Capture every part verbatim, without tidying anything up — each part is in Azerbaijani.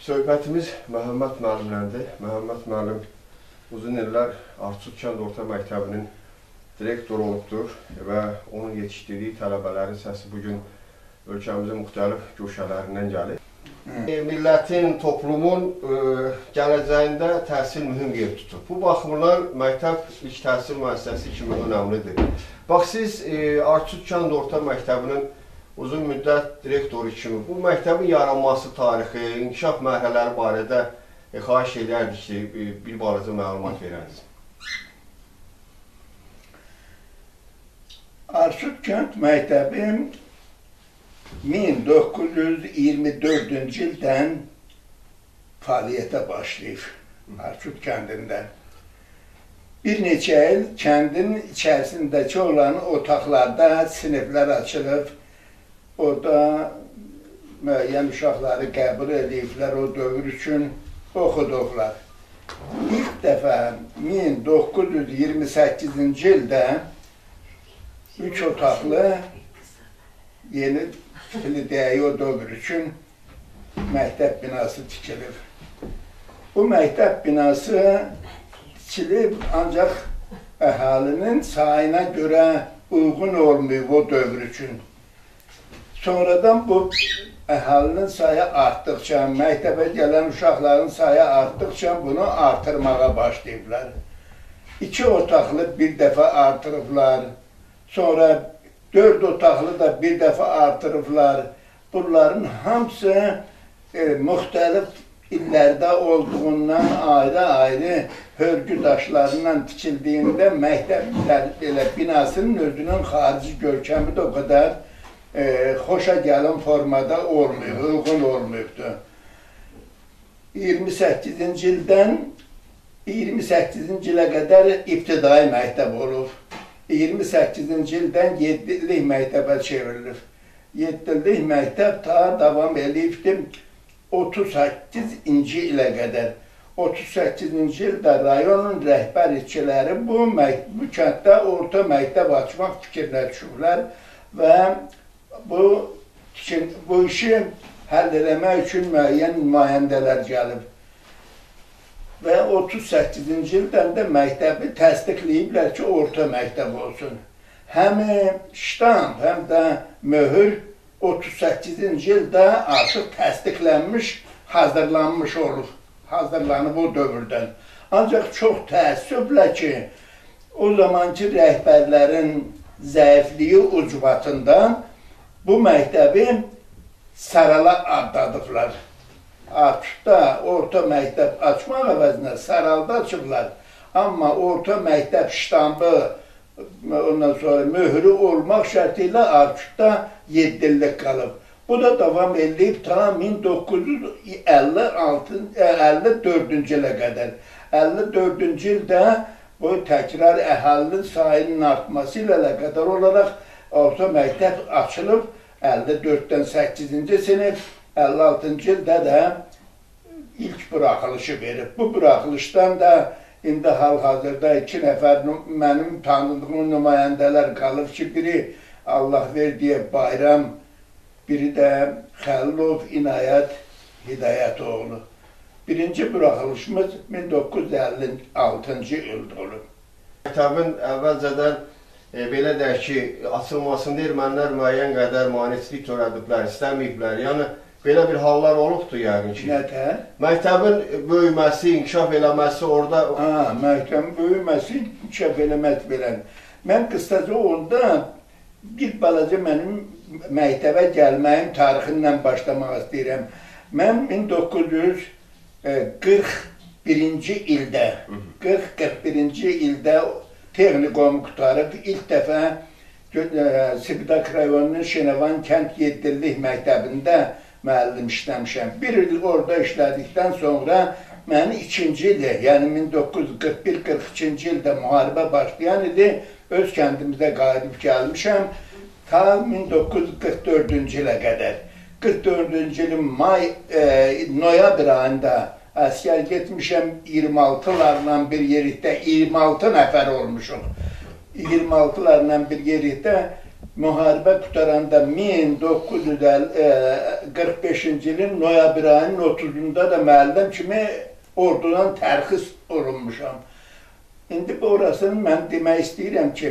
Söhbətimiz Məhəmməd müəllimləndir. Məhəmməd müəllim uzun illər Artuk kənd orta məktəbinin direktoru olubdur və onun yetişdirdiyi tələbələrin səsi bugün ölkəmizin müxtəlif köşələrindən gəlir. E, millətin, toplumun e, gələcəyində təhsil mühüm yer tutur. Bu baxımdan məktəb ilk təhsil müəssisəsi kimi önəmlidir. Bax, siz e, Artuk kənd orta məktəbinin uzun müddət direktoru kimi bu məktəbin yaranması tarixi, inkişaf mərhələləri barədə e, xahiş edərdik ki, e, bir balaca məlumat verəniz. Artuk kənd məktəbi min doqquz yüz iyirmi dördüncü ildən fəaliyyətə başlayıb Artuk kəndində. Bir neçə il kəndin içərisindəki olan otaqlarda siniflər açılıb, orada müəyyən uşaqları qəbul ediblər, o dövr üçün oxuduqlar. İlk dəfə min doqquz yüz iyirmi səkkizinci ildə üç otaqlı yeni tikili deyək o dövr üçün məktəb binası tikilib. Bu məktəb binası tikilib, ancaq əhalinin sayına görə uyğun olmayıb o dövr üçün. Sonradan bu əhalinin sayı artdıqca, məktəbə gələn uşaqların sayı artdıqca bunu artırmağa başlayıblar. İki otaqlı bir dəfə artırıblar, sonra dörd otaqlı da bir dəfə artırıblar. Bunların hamısı e, müxtəlif illərdə olduğundan ayrı-ayrı hörgü daşlarından tikildiyində məktəb binasının özünün xarici görkəmi də o qədər E, xoşa gəlin formada olmayıb, uyğun olmayıbdır. iyirmi səkkizinci ildən iyirmi səkkizinci ilə qədər ibtidai məktəb olub. iyirmi səkkizinci ildən yeddi illik məktəbə çevrilir. yeddi illik məktəb ta davam edibdir otuz səkkizinci ilə qədər. otuz səkkizinci ildə rayonun rəhbər işçiləri bu, bu kənddə orta məktəb açmaq fikrinə düşüblər və Bu, bu işi həll eləmək üçün müəyyən nümayəndələr gəlib. Və otuz səkkizinci ildən də məktəbi təsdiqləyiblər ki, orta məktəb olsun. Həm ştamp, həm də möhür otuz səkkizinci ildə artıq təsdiqlənmiş, hazırlanmış olub. Hazırlanıb o dövrdən. Ancaq çox təəssüflə ki, o zamanki rəhbərlərin zəifliyi ucbatından bu məktəbi Sarala adladıblar. Artukda orta məktəb açmaq əvəzinə Saralda açıblar. Amma orta məktəb ştampı, ondan sonra möhrü olmaq şərti ilə Artukda yeddi illik qalıb. Bu da davam edib ta min doqquz yüz əlli dördüncü ilə qədər. əlli dördüncü ildə bu təkrar əhalinin sayının artması ilə əlaqədar olaraq orta məktəb açılıb, əlli dörddən səkkizinci sinif, əlli altıncı ildə də ilk buraxılışı verib. Bu buraxılışdan da indi hal-hazırda iki nəfər mənim tanıdığım nümayəndələr qalıb ki, biri Allah verdiyə Bayram, biri də Xəlilov İnayət Hidayətoğlu. Birinci buraxılışımız min doqquz yüz əlli altıncı ildə olub. Məktəbin əvvəlcədən E, belə deyək ki, açılmasında ermənilər müəyyən qədər maneçilik törədiblər, istəməyiblər. Yəni, belə bir hallar olubdur yəqin ki. Nətər? Məktəbin böyüməsi, inkişaf eləməsi orada... Ha, məktəbin böyüməsi, inkişaf eləməsi verən. Mən qısaca onda bir balaca mənim məktəbə gəlməyim tarixindən başlamaq istəyirəm. Mən min doqquz yüz qırx birinci ildə, qırx qırx birinci ildə texnikomu qutarıb, ilk dəfə Sibidak rayonunun Şenevan kənd yeddi illik məktəbində müəllim işləmişəm. Bir il orada işlədikdən sonra məni ikinci ili, yəni min doqquz yüz qırx bir qırx ikinci ildə müharibə başlayan idi, öz kəndimizə qayıdıb gəlmişəm ta min doqquz yüz qırx dördüncü ilə qədər. qırx dördüncü ilin may, e, noyabr ayında əskər getmişəm, iyirmi altılarla bir yerikdə iyirmi altı nəfər olmuşuq. iyirmi altılarla bir yerikdə müharibə qutaranda min doqquz yüz qırx beşinci ilin noyabr ayının otuzunda da müəllim kimi ordudan tərxis olunmuşam. İndi orasını mən demək istəyirəm ki,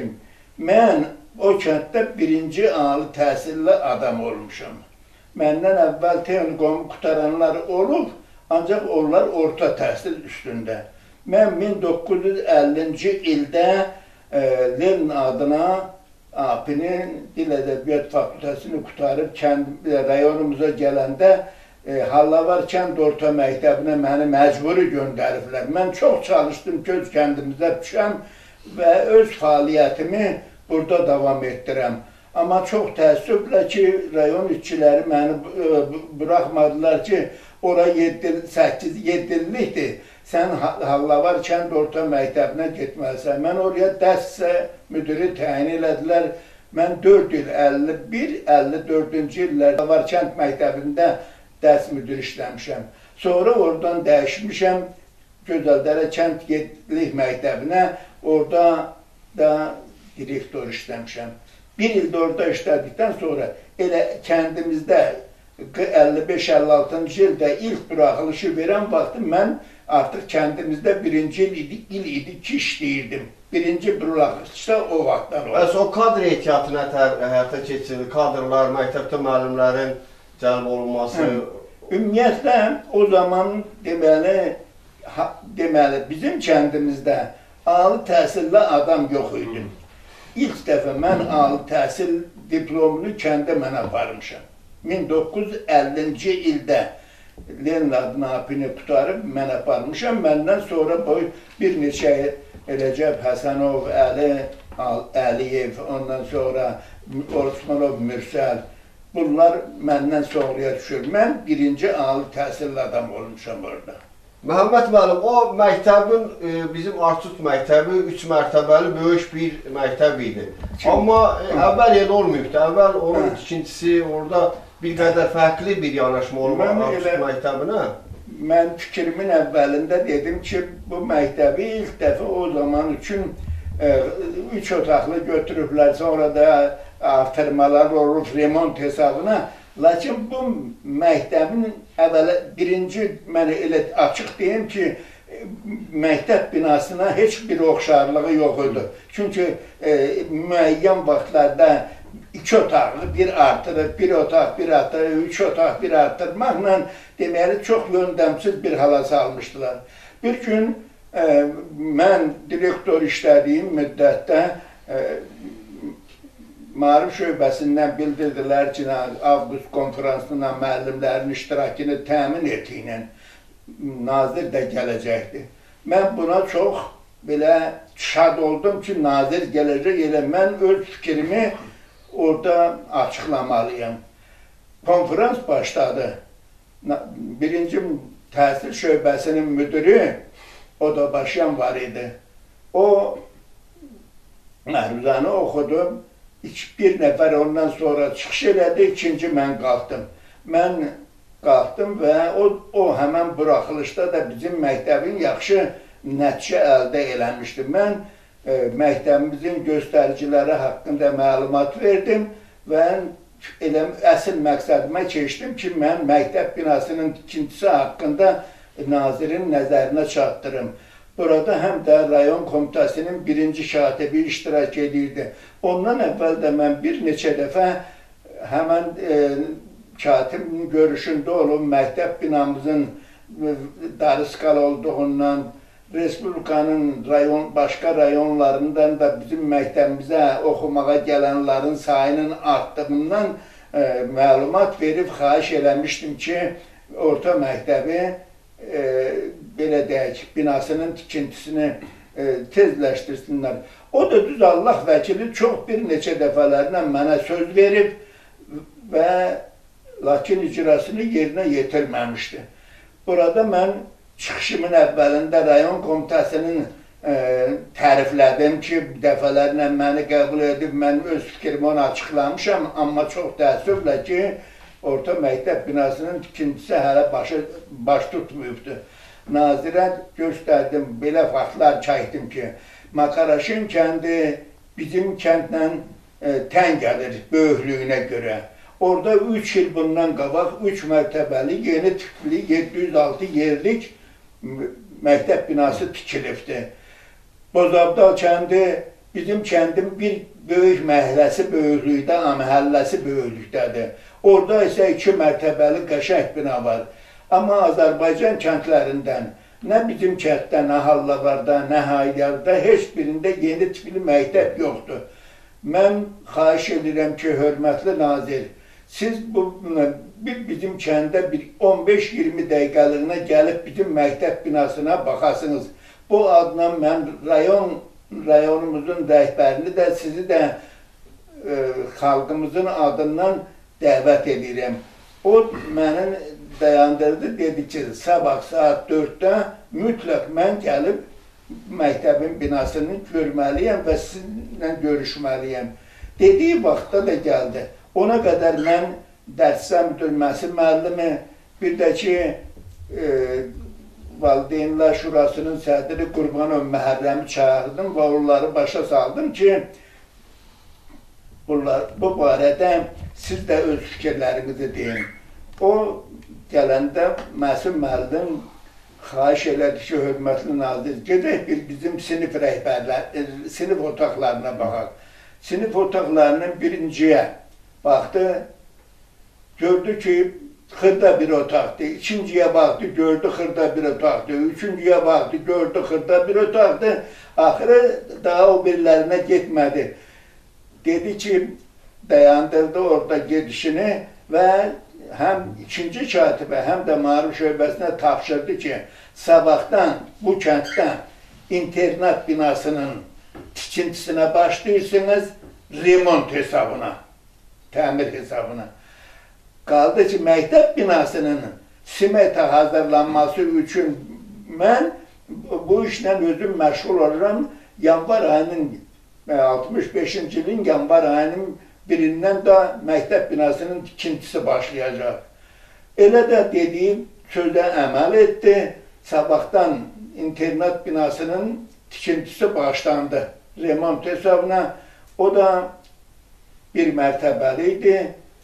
mən o kənddə birinci ali təhsilli adam olmuşam. Məndən əvvəl texnikomu qutaranlar olub, ancaq onlar orta təhsil üstündə. Mən min doqquz yüz əllinci ildə e, Lenin adına A P-nin Dil Ədəbiyyat Fakültəsini qutarıb kənd, rayonumuza gələndə e, Hallavar kənd orta məktəbinə məni məcburi göndəriblər. Mən çox çalışdım ki, öz kəndimizə düşəm və öz fəaliyyətimi burada davam etdirəm. Amma çox təəssüflə ki, rayon işçiləri məni buraxmadılar ki, ora səkkiz yeddi illikdir. Sən Hallavar kənd orta məktəbinə getməlisən. Mən oraya dərs müdiri təyin elədilər. Mən dörd il, əlli bir əlli dördüncü illər Hallavar kənd məktəbində dərs müdiri işləmişəm. Sonra oradan dəyişmişəm Gözəldərə kənd yeddilik məktəbinə. Orada da direktor işləmişəm. Bir ildə orada işlədikdən sonra elə kəndimizdə əlli beş əlli altıncı ildə ilk buraxılışı verən vaxtı mən artıq kəndimizdə birinci il idi, il idi ki işləyirdim. Birinci buraxılışda o vaxtdan oldu. Bəs o kadr ehtiyatı nə həyata keçirir? Kadrlar, məktəbdə müəllimlərin cəlb olunması? Ümumiyyətlə o zaman deməli, ha, deməli bizim kəndimizdə ali təhsilli adam yox idi. İlk dəfə mən ali təhsil diplomunu kəndə mən aparmışam. min doqquz yüz əllinci ildə Lenin adına A P-ni qutarıb mən aparmışam. Məndən sonra boy bir neçə Recep Həsənov, Əli Əliyev, ondan sonra Osmanov Mürsəl, bunlar məndən sonraya düşür. Mən birinci ali təhsilli adam olmuşam orada. Məhəmməd müəllim, o məktəbin, e, bizim Artut məktəbi üç mərtəbəli böyük bir məktəb idi. Kim? Amma e, əvvəl elə olmayıbdı. Əvvəl onun tikintisi orada bir qədər fərqli bir yanaşma olmalı Artut elə, məktəbinə. Mən fikrimin əvvəlində dedim ki, bu məktəbi ilk dəfə o zaman üçün e, üç otaqlı götürüblər, sonra da artırmalar olub remont hesabına. Lakin bu məktəbin əvvələ birinci, mən elə açıq deyim ki, məktəb binasına heç bir oxşarlığı yox idi. Çünki e, müəyyən vaxtlarda iki otaqlı bir artırır, bir otaq bir artırır, üç otaq bir artırmaqla deməli çox yöndəmsiz bir hala salmışdılar. Bir gün e, mən direktor işlədiyim müddətdə e, Maarif şöbəsindən bildirdilər ki, avqust konferansına müəllimlərin iştirakını təmin etdiylə nazir də gələcəkdir. Mən buna çox belə şad oldum ki, nazir gələcək, elə mən öz fikrimi orada açıqlamalıyım. Konferans başladı. Birinci təhsil şöbəsinin müdürü, o da başlayan var idi. O məruzanı oxudu. Bir nəfər ondan sonra çıxış elədi, ikinci mən qalxdım. Mən qalxdım və o, o həmən buraxılışda da bizim məktəbin yaxşı nəticə əldə eləmişdi. Mən e, məktəbimizin göstəriciləri haqqında məlumat verdim və elə əsl məqsədimə keçdim ki, mən məktəb binasının tikintisi haqqında nazirin nəzərinə çatdırım. Burada həm də rayon komitəsinin birinci katibi iştirak edirdi. Ondan əvvəl də mən bir neçə dəfə həmən e, katibin görüşündə olub, məktəb binamızın darıskal olduğundan, Respublikanın rayon, başqa rayonlarından da bizim məktəbimizə oxumağa gələnlərin sayının artdığından e, məlumat verib xahiş eləmişdim ki, orta məktəbi e, belə deyək, binasının tikintisini e, tezləşdirsinlər. O da düz Allah vəkili çox bir neçə dəfələrlə mənə söz verib və lakin icrasını yerinə yetirməmişdi. Burada mən çıxışımın əvvəlində rayon komitəsinin e, təriflədim ki, dəfələrlə məni qəbul edib, mən öz fikrimi ona açıqlamışam, amma çox təəssüflə ki, orta məktəb binasının tikintisi hələ başı, baş tutmayıbdır. Nazirə göstərdim, belə faktlar çəkdim ki, Makaraşin kəndi bizim kəndlə tən gəlir böyüklüyünə görə. Orada üç il bundan qabaq üç mərtəbəli, yeni tipli yeddi yüz altı yerlik məktəb binası tikilibdir. Bozabdal kəndi bizim kəndin bir böyük məhəlləsi böyüklükdə, məhəlləsi böyüklükdədir. Orada isə iki mərtəbəli qəşəng bina var. Amma Azərbaycan kəndlərindən, nə bizim kənddə, nə Hallavarda, nə Haydərdə heç birində yeni tipli məktəb yoxdur. Mən xahiş edirəm ki, hörmətli nazir, siz bu, bizim kəndə bir on beş iyirmi dəqiqəliyinə gəlib bizim məktəb binasına baxasınız. Bu adla mən rayon, rayonumuzun rəhbərini də, sizi də e, xalqımızın adından dəvət edirəm. O mənim dayandırdı, dedi ki, sabah saat dörddə mütləq mən gəlib məktəbin binasını görməliyəm və sizinlə görüşməliyəm. Dediyi vaxtda da gəldi. Ona qədər mən dərsə müdürməsi müəllimi, bir də ki, e, Valideynlər Şurasının sədri Qurbanov Məhərrəmi çağırdım və onları başa saldım ki, bunlar, bu barədə siz də öz fikirlərinizi deyin. O gələndə məsul müəllim xahiş elədi ki, hörmətli nazir, gedək bir bizim sinif rəhbərlər, sinif otaqlarına baxaq. Sinif otaqlarının birinciyə baxdı, gördü ki, xırda bir otaqdır. İkinciyə baxdı, gördü xırda bir otaqdır. Üçüncüyə baxdı, gördü xırda bir otaqdır. Axırı daha o birilərinə getmədi. Dedi ki, dayandırdı orada gedişini və həm ikinci katibə, həm də Maarif şöbəsinə tapşırdı ki, sabahdan bu kənddə internat binasının tikintisinə başlayırsınız remont hesabına, təmir hesabına. Qaldı ki, məktəb binasının simeta hazırlanması üçün mən bu işlə özüm məşğul oluram. Yanvar ayının, altmış beşinci ilin yanvar ayının birindən də məktəb binasının tikintisi başlayacaq. Elə də dediyim sözə əməl etdi. Sabahdan internat binasının tikintisi başlandı. Remont hesabına. O da bir mərtəbəli idi.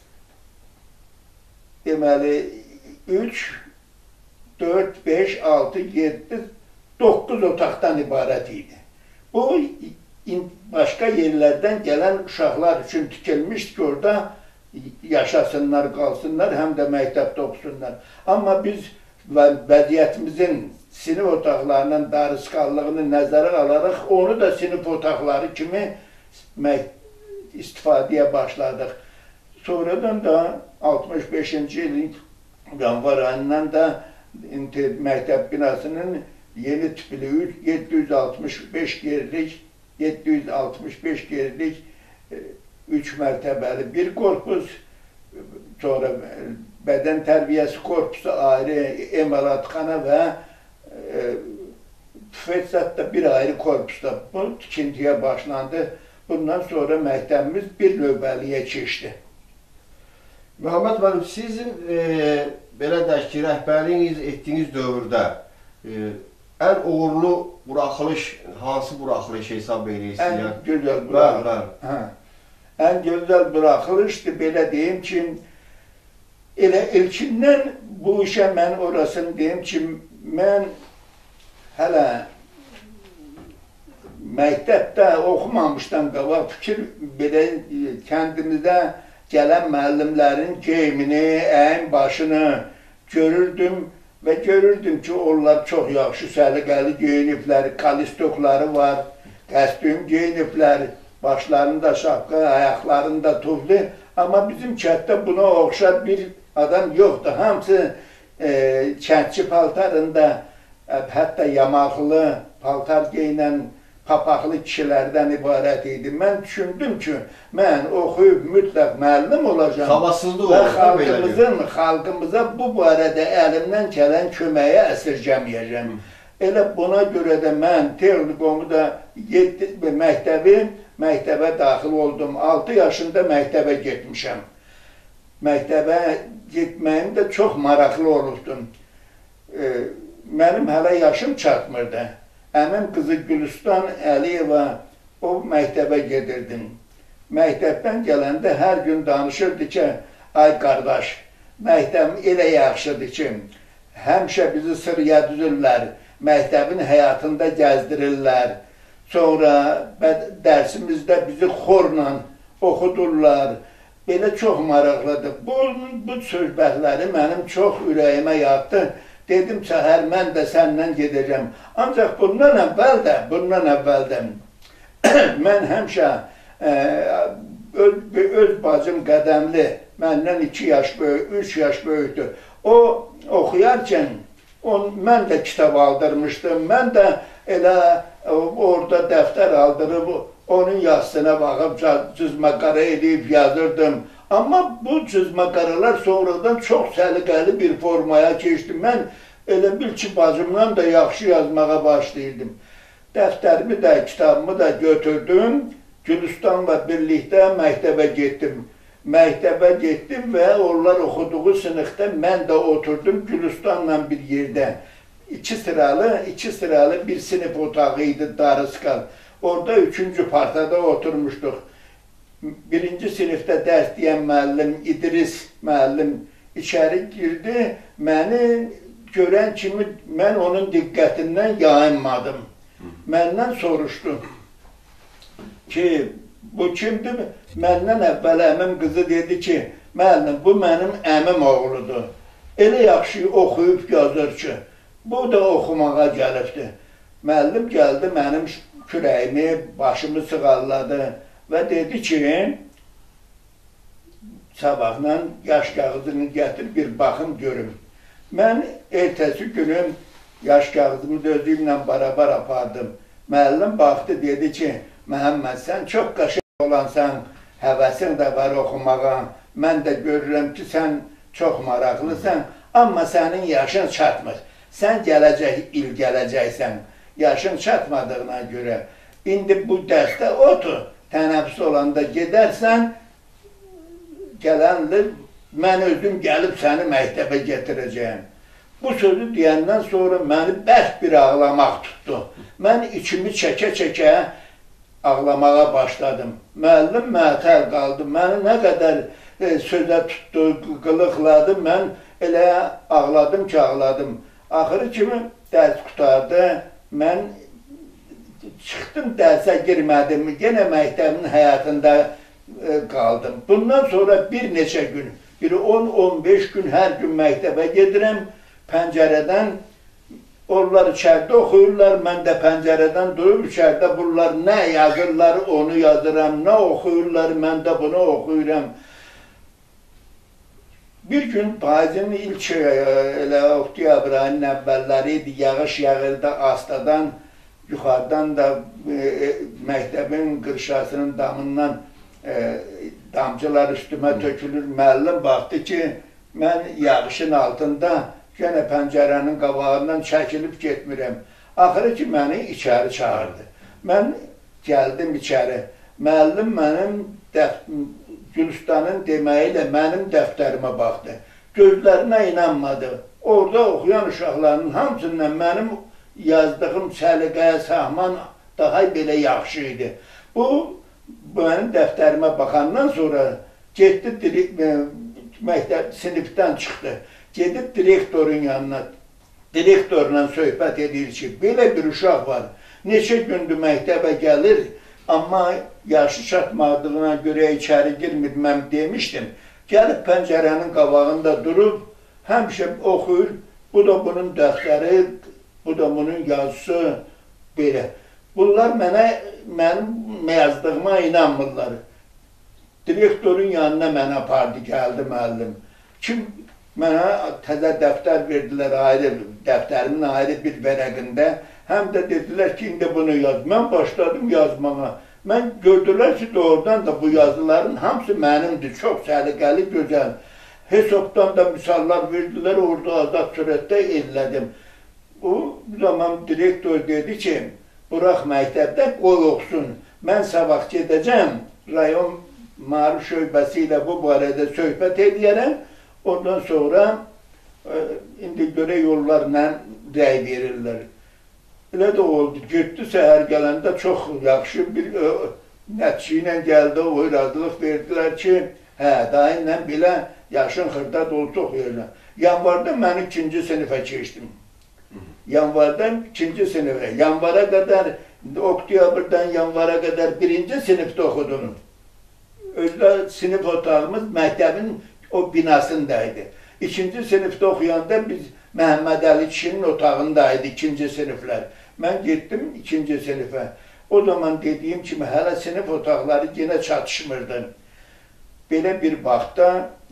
Deməli, üç, dörd, beş, altı, yeddi, doqquz otaqdan ibarət idi. Bu, başqa yerlərdən gələn uşaqlar üçün tikilmişdir ki, orada yaşasınlar, qalsınlar, həm də məktəbdə oxusunlar. Amma biz vəziyyətimizin sinif otaqlarının darısqallığını nəzərə alaraq, onu da sinif otaqları kimi istifadəyə başladıq. Sonradan da altmış beşinci ilin yanvar ayından da məktəb binasının yeni tipli yeddi yüz altmış beş yerlik, yeddi yüz altmış beş yerlik üç mərtəbəli bir korpus, sonra bədən tərbiyəsi korpusu ayrı, emalatxana və tüfətsatda bir ayrı korpusda bu tikintiyə başlandı. Bundan sonra məktəbimiz bir növbəliyə keçdi. Məhəmməd müəllim, sizin e, belə deyək ki, rəhbərliyiniz etdiyiniz dövrdə e, ən uğurlu buraxılış, hansı buraxılış hesab edirsiniz? Ən gözəl buraxılış. Hə. Ən gözəl buraxılışdır, belə deyim ki, elə ilkindən bu işə mən orasını deyim ki, mən hələ məktəbdə oxumamışdan qabaq fikir belə kəndimizdə gələn müəllimlərin geyimini, əyin başını görürdüm və görürdüm ki, onlar çox yaxşı səliqəli geyiniblər, kalistokları var, kostyum geyiniblər, başlarında şapka, ayaqlarında tufli. Amma bizim kənddə buna oxşar bir adam yoxdur. Hamısı e, kəndçi paltarında, e, hətta yamaqlı paltar geyinən papaqlı kişilərdən ibarət idi. Mən düşündüm ki, mən oxuyub mütləq müəllim olacağım və xalqımızın, xalqımıza bu barədə əlimdən gələn köməyə əsirgəməyəcəm. Elə buna görə də mən texnikomu da məktəbi, məktəbə daxil oldum. altı yaşında məktəbə getmişəm. Məktəbə getməyim də çox maraqlı olubdum. Mənim hələ yaşım çatmırdı. Əmim qızı Gülüstan Əliyeva o məktəbə gedirdim. məktəbdən gələndə hər gün danışırdı ki, ay qardaş, məktəbim elə yaxşıdır ki, həmişə bizi sıraya düzürlər, məktəbin həyatında gəzdirirlər. Sonra dərsimizdə bizi xorla oxudurlar. Belə çox maraqlıdır. Bu, bu söhbətləri mənim çox ürəyimə yatdı. Dedim, səhər mən də səndən gedəcəm. Ancaq bundan əvvəl də, bundan əvvəl də mən həmişə ə, öz, öz bacım qədəmli, məndən iki yaş böyük, üç yaş böyükdür. O oxuyarkən on, mən də kitab aldırmışdım. Mən də elə orada dəftər aldırıb, onun yazısına baxıb cızma-qara edib yazırdım. Amma bu cızma-qaralar sonradan çox səliqəli bir formaya keçdi. Mən elə bil ki, bacımdan da yaxşı yazmağa başlayırdım. Dəftərimi də, kitabımı da götürdüm. Gülüstanla birlikdə məktəbə getdim. Məktəbə getdim və onlar oxuduğu sınıfda mən də oturdum Gülüstanla bir yerdə. İki sıralı, iki sıralı bir sinif otağı idi, darıskal. Orada üçüncü partada oturmuşduq. Birinci sinifdə dərs deyən müəllim, İdris müəllim içəri girdi. Məni görən kimi mən onun diqqətindən yayınmadım. Məndən soruşdu ki, bu kimdir? Məndən əvvəl əmim qızı dedi ki, müəllim, bu mənim əmim oğludur. Elə yaxşı oxuyub yazır ki, bu da oxumağa gəlibdir. Müəllim gəldi, mənim kürəyimi, başımı sığalladı və dedi ki, sabahla yaş kağıdını gətir, bir baxım görüm. Mən ertəsi günüm yaş kağıdımı özümlə barabar apardım. Müəllim baxdı, dedi ki, Məhəmməd, sən çox qaşıq olansan, həvəsin də var oxumağa. Mən də görürəm ki, sən çox maraqlısan, amma sənin yaşın çatmır. Sən gələcək il gələcəksən, yaşın çatmadığına görə. İndi bu dərsdə otur, tənəffüs olanda gedərsən, gələndir, mən özüm gəlib səni məktəbə getirəcəyim. Bu sözü deyəndən sonra məni bərk bir ağlamaq tutdu. Mən içimi çəkə-çəkə ağlamağa başladım. Müəllim məətəl qaldı, məni nə qədər e, sözə tutdu, qılıqladı, mən elə ağladım ki, ağladım. Axırı kimi dərs qutardı, mən çıxdım, dərsə girmədim, yenə məktəbin həyatında e, qaldım. Bundan sonra bir neçə gün, bir on on beş gün hər gün məktəbə gedirəm, pəncərədən onlar içərdə oxuyurlar, mən də pəncərədən durub içərdə bunlar nə yazırlar, onu yazıram, nə oxuyurlar, mən də bunu oxuyuram. Bir gün payızın ilk elə oktyabr ayının əvvəlləri idi, yağış yağırdı astadan, yuxarıdan da e, məktəbin qırşasının damından e, damcılar üstümə tökülür. Müəllim baxdı ki, mən yağışın altında yenə pəncərənin qabağından çəkilib getmirəm. Axırı ki, məni içəri çağırdı. Mən gəldim içəri. Müəllim mənim Gülüstanın deməyi ilə mənim dəftərimə baxdı. Gözlərinə inanmadı. Orada oxuyan uşaqların hamısından mənim yazdığım səliqəyə, sahman daha belə yaxşı idi. Bu, mənim dəftərimə baxandan sonra getdi, məktəb sinifdən çıxdı. Gedib direktorun yanına, direktorla söhbət edir ki, belə bir uşaq var, neçə gündür məktəbə gəlir, amma yaşı çatmadığına görə içəri girmir, demişdim. Gəlib pəncərənin qabağında durub, həmişə oxuyur, bu da bunun dəftəri, bu da bunun yazısı, belə. Bunlar mənə, mənim yazdığıma inanmırlar. Direktorun yanına mənə apardı, gəldi müəllim. Kim mənə təzə dəftər verdilər, ayrı, dəftərimin ayrı bir vərəqində. Həm də dedilər ki, indi bunu yaz. Mən başladım yazmağa. Mən gördülər ki, doğrudan da bu yazıların hamısı mənimdir. Çox səliqəli, gözəl. Hesabdan da misallar verdilər, orada azad surətdə elədim. O zaman direktor dedi ki, burax məktəbdə qoy oxusun. Mən sabah gedəcəm, rayon Maarif şöbəsi ilə bu barədə söhbət edərəm. Ondan sonra indi görə yollarla rəy verirlər. Elə də oldu, getdi səhər gələndə çox yaxşı bir Nəticə ilə gəldi, o razılıq verdilər ki, hə, dayınla belə yaşın xırda dolu çox yerlə. Yanvarda mən ikinci sinifə keçdim. Yanvardan ikinci sinifə. Yanvara qədər, oktyabrdan yanvara qədər birinci sinifdə oxudum. Özdə sinif otağımız məktəbin o binasındaydı. İkinci sinifdə oxuyanda biz Məhəmməd Əli kişinin otağındaydı ikinci siniflər. Mən getdim ikinci sinifə. O zaman dediyim kimi hələ sinif otaqları yenə çatışmırdı. Belə bir vaxtda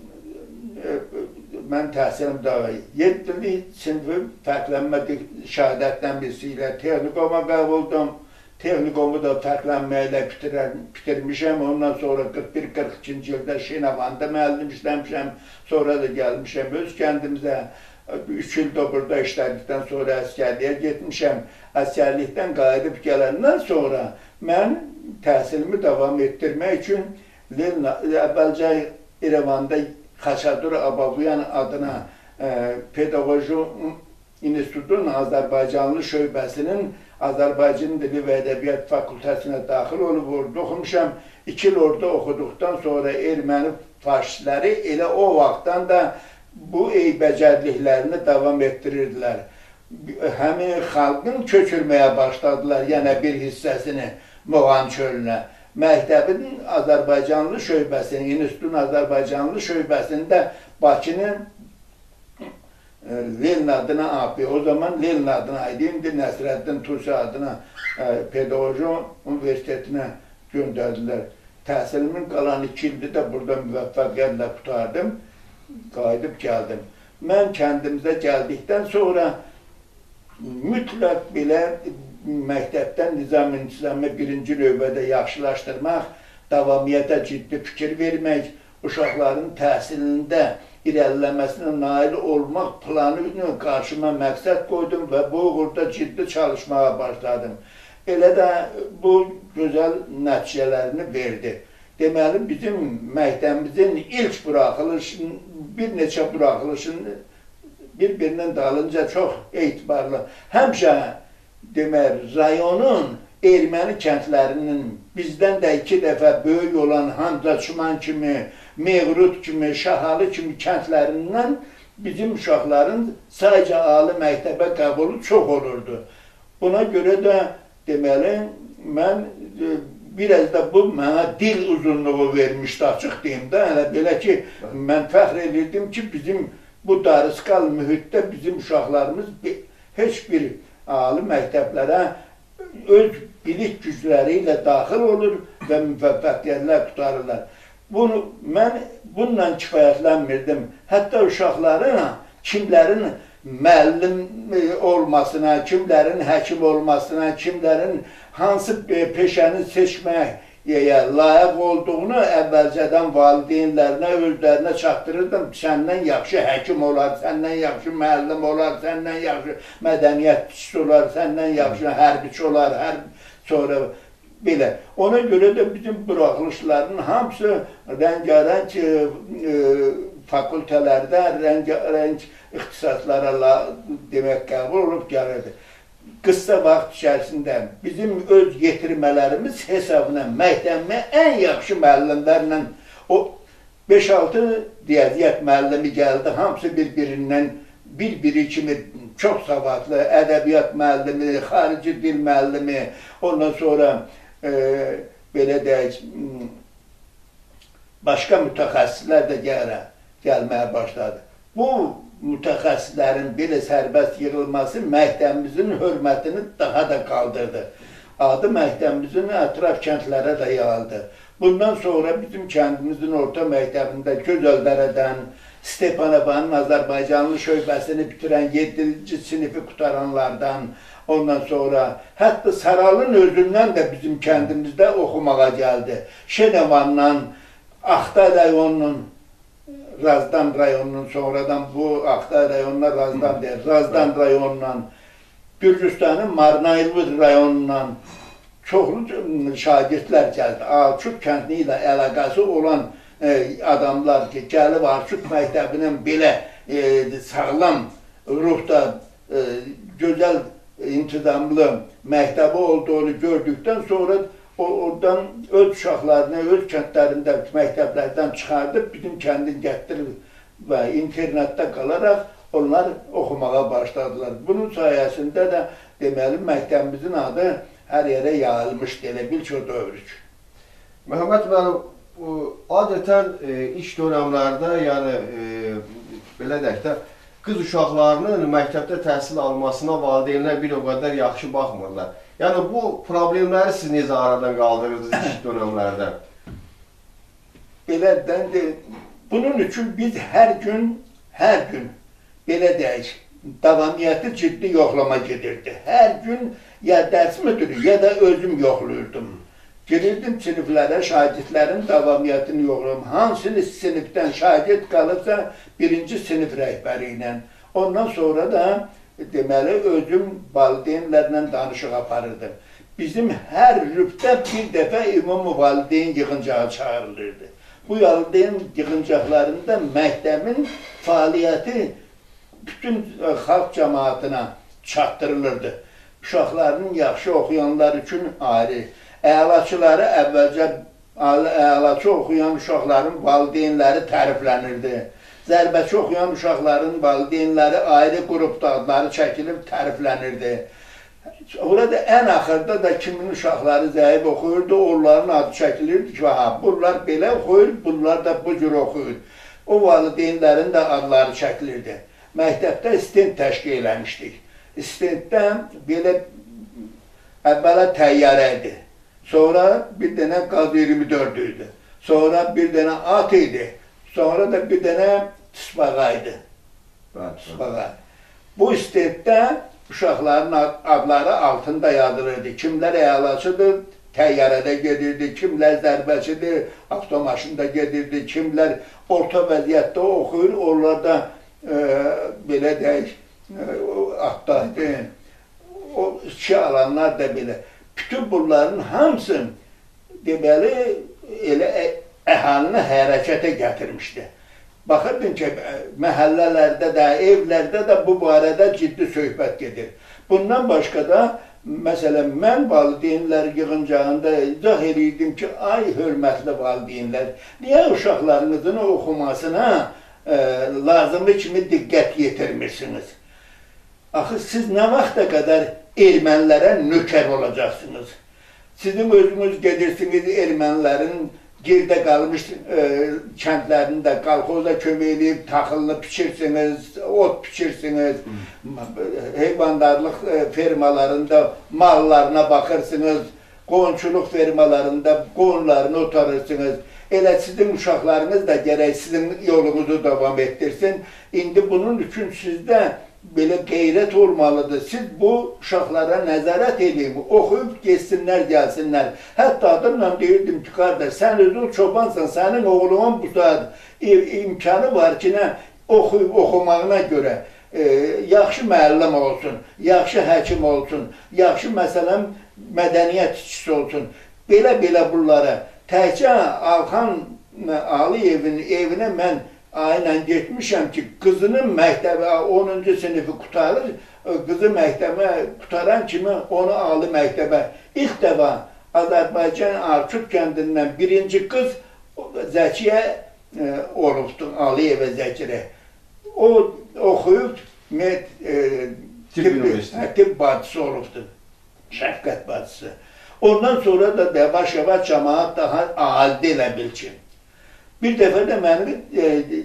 mən təhsilim daha yeddi sinifi fərqlənmə şəhadətdən birisi ilə texnikoma qəbuldum. Texnikomu da fərqlənməklə bitirmişəm. Ondan sonra qırx bir qırx ikinci ildə Şenavanda müəllim işləmişəm. Sonra da gəlmişəm öz kəndimizə. Üç ildə burada işlədikdən sonra əskərliyə getmişəm. Əskərlikdən qayıdıb gələndən sonra mən təhsilimi davam etdirmək üçün əvvəlcə İrəvanda Xaçadur Ababuyan adına Pedaqoji İnstitutunun Azərbaycanlı şöbəsinin Azərbaycan Dili və Ədəbiyyat Fakültəsinə daxil olub oxumuşam. İki il orada oxuduqdan sonra erməni faşistləri elə o vaxtdan da bu eybəcərliklərini davam etdirirdilər. Həmin xalqın köçürməyə başladılar, yenə bir hissəsini Moğan çölünə. Məktəbin Azərbaycanlı şöbəsinin, İnstitutun Azərbaycanlı şöbəsində Bakının Lenin adına abi, o zaman Lenin adına idi, indi Nəsrəddin Tusi adına Pedaqoji Universitetinə göndərdilər. Təhsilimin qalan iki ildə də burada müvəffəqiyyətlə qutardım, qayıdıb gəldim. Mən kəndimizə gəldikdən sonra mütləq belə məktəbdən nizam-intizamı birinci növbədə yaxşılaşdırmaq, davamiyyətə ciddi fikir vermək, uşaqların təhsilində irəliləməsinə nail olmaq planı qarşıma məqsəd qoydum və bu uğurda ciddi çalışmağa başladım. Elə də bu gözəl nəticələrini verdi. Deməli, bizim məktəbimizin ilk buraxılışın, bir neçə buraxılışın bir-birinin dalınca çox etibarlı. Həmişə deməli, rayonun erməni kəndlərinin bizdən də iki dəfə böyük olan Hamzaçıman kimi, Meğrut kimi, Şahalı kimi kəndlərindən bizim uşaqların sadəcə ali məktəbə qəbulu çox olurdu. Buna görə də deməli, mən biraz da bu mənə dil uzunluğu vermişdi, açıq deyim də. Hələ belə ki, mən fəxr edirdim ki, bizim bu darıskal mühitdə bizim uşaqlarımız heç bir ali məktəblərə öz bilik gücləri ilə daxil olur və müvəffəqiyyətlər tutarırlar. Bunu, mən bununla kifayətlənmirdim. Hətta uşaqların kimlərin müəllim olmasına, kimlərin həkim olmasına, kimlərin hansı peşəni seçməyə layiq olduğunu əvvəlcədən valideynlərinə, özlərinə çatdırırdım. Səndən yaxşı həkim olar, səndən yaxşı müəllim olar, səndən yaxşı mədəniyyətçisi olar, səndən yaxşı hərbiçi olar, sonra belə. Ona görə də bizim buraxılışların hamısı rəngarəng fakültələrdə, rəngarəng ixtisaslara demək qəbul olub gəlirdi. Qısa vaxt içərisində bizim öz yetirmələrimiz hesabına məktəbimə ən yaxşı müəllimlərlə o beş altı riyaziyyat müəllimi gəldi. Hamısı bir-birindən bir-biri kimi çox savadlı, ədəbiyyat müəllimi, xarici dil müəllimi, ondan sonra e, belə deyək, başqa mütəxəssislər də gələ, gəlməyə başladı. Bu mütəxəssislərin belə sərbəst yığılması məktəbimizin hörmətini daha da qaldırdı. Adı məktəbimizin ətraf kəndlərə də yayıldı. Bundan sonra bizim kəndimizin orta məktəbində Gözəldərədən, Stepanavanın Azərbaycanlı şöbəsini bitirən yeddinci sinifi qutaranlardan, ondan sonra hətta Saralın özündən də bizim kəndimizdə oxumağa gəldi. Şenevandan, Axtay rayonunun, Razdan rayonunun, sonradan bu Axtay rayonuna Razdan deyir, Razdan rayonundan, Gürcüstanın Marnaylı rayonundan çoxlu şagirdlər gəldi. Arçuk kəndi ilə əlaqəsi olan adamlar ki, gəlib Arçuk məktəbinin belə sağlam ruhda, gözəl intizamlı məktəbi olduğunu gördükdən sonra oradan öz uşaqlarını, öz kəndlərində, məktəblərdən çıxardıb, bizim kəndin gətirib və internetdə qalaraq onlar oxumağa başladılar. Bunun sayəsində də deməli, məktəbimizin adı hər yerə yayılmışdı, elə bil ki, o dövrük. Məhəmməd müəllim, adətən ilk dönəmlərdə, yəni belə deyək də, qız uşaqlarının məktəbdə təhsil almasına valideynlər bir o qədər yaxşı baxmırlar. Yəni, bu problemləri siz necə aradan qaldırırdınız ilk dönəmlərdə? Belədən, bunun üçün biz hər gün, hər gün, belə deyək, davamiyyəti ciddi yoxlama gedirdi. Hər gün ya dərs müdürü, ya da özüm yoxluyurdum. Girirdim siniflərə, şagirdlərin davamiyyətini yoxlayım. Hansı sinifdən şagird qalıbsa, birinci sinif rəhbəri ilə. Ondan sonra da, deməli, özüm valideynlərlə danışıq aparırdım. Bizim hər rübdə bir dəfə ümumi valideyn yığıncağı çağırılırdı. Bu valideyn yığıncaqlarında məktəbin fəaliyyəti bütün xalq cəmaatına çatdırılırdı. Uşaqların yaxşı oxuyanlar üçün ayrı. Əlaçıları əvvəlcə əlaçı oxuyan uşaqların valideynləri təriflənirdi. Zərbəçi oxuyan uşaqların valideynləri ayrı qrupda adları çəkilib təriflənirdi. Orada ən axırda da kimin uşaqları zəif oxuyurdu, onların adı çəkilirdi ki, bunlar belə oxuyur, bunlar da bu cür oxuyur. O valideynlərin də adları çəkilirdi. Məktəbdə stend təşkil eləmişdik. Stenddən belə əvvələ təyyarə idi. Sonra bir dənə qaz iyirmi dörd idi. Sonra bir dənə at idi. Sonra da bir dənə tısbağa idi. Tısbağa. Bu stenddə uşaqların adları altında yazılırdı. Kimlər əlaçıdır, təyyarədə gedirdi, kimlər zərbəçidir, avtomaşında gedirdi, kimlər orta vəziyyətdə oxuyur, onlar da belə deyək, atdaydı. O iki alanlar da belə. Bütün bunların hamısı deməli elə əhalini hərəkətə gətirmişdi. Baxırdın ki, məhəllələrdə də, evlərdə də bu barədə ciddi söhbət gedir. Bundan başqa da, məsələn, mən valideynlər yığıncağında izah edirdim ki, ay hörmətli valideynlər, niyə uşaqlarınızın oxumasına lazımlı kimi diqqət yetirmirsiniz? Axı, siz nə vaxta qədər ermənilərə nökər olacaqsınız? Sizin özünüz gedirsiniz ermənilərin gerdə qalmış kəndlərində qalxoza kömək edib, taxılını piçirsiniz, ot piçirsiniz, heyvandarlıq fermalarında mallarına baxırsınız, qoyunçuluq fermalarında qoyunlarını otarırsınız. Elə sizin uşaqlarınız da gərək sizin yolunuzu davam etdirsin. İndi bunun üçün sizdə belə qeyrət olmalıdır. Siz bu uşaqlara nəzarət edin, oxuyub geçsinlər, gəlsinlər. Hətta adımla deyirdim ki, qardaş, sən özün çobansan, sənin oğlunun bu saat imkanı var ki, oxuyub oxumağına görə yaxşı müəllim olsun, yaxşı həkim olsun, yaxşı məsələn mədəniyyət işçisi olsun. Belə-belə bunlara təkcə Alxan Aliyevin evinə mən aynen getmişəm ki, qızının məktəbə onuncu sinifi qutarır, qızı məktəbə qutaran kimi onu aldı məktəbə. İlk dəfə Azərbaycan Arçut kəndindən birinci qız Zəkiyə olubdur, Aliyevə Zəkirə. O oxuyub tibb bacısı olubdur, şəfqət bacısı. Ondan sonra da yavaş-yavaş cəmaat daha adi elə bil ki. Bir dəfə də məni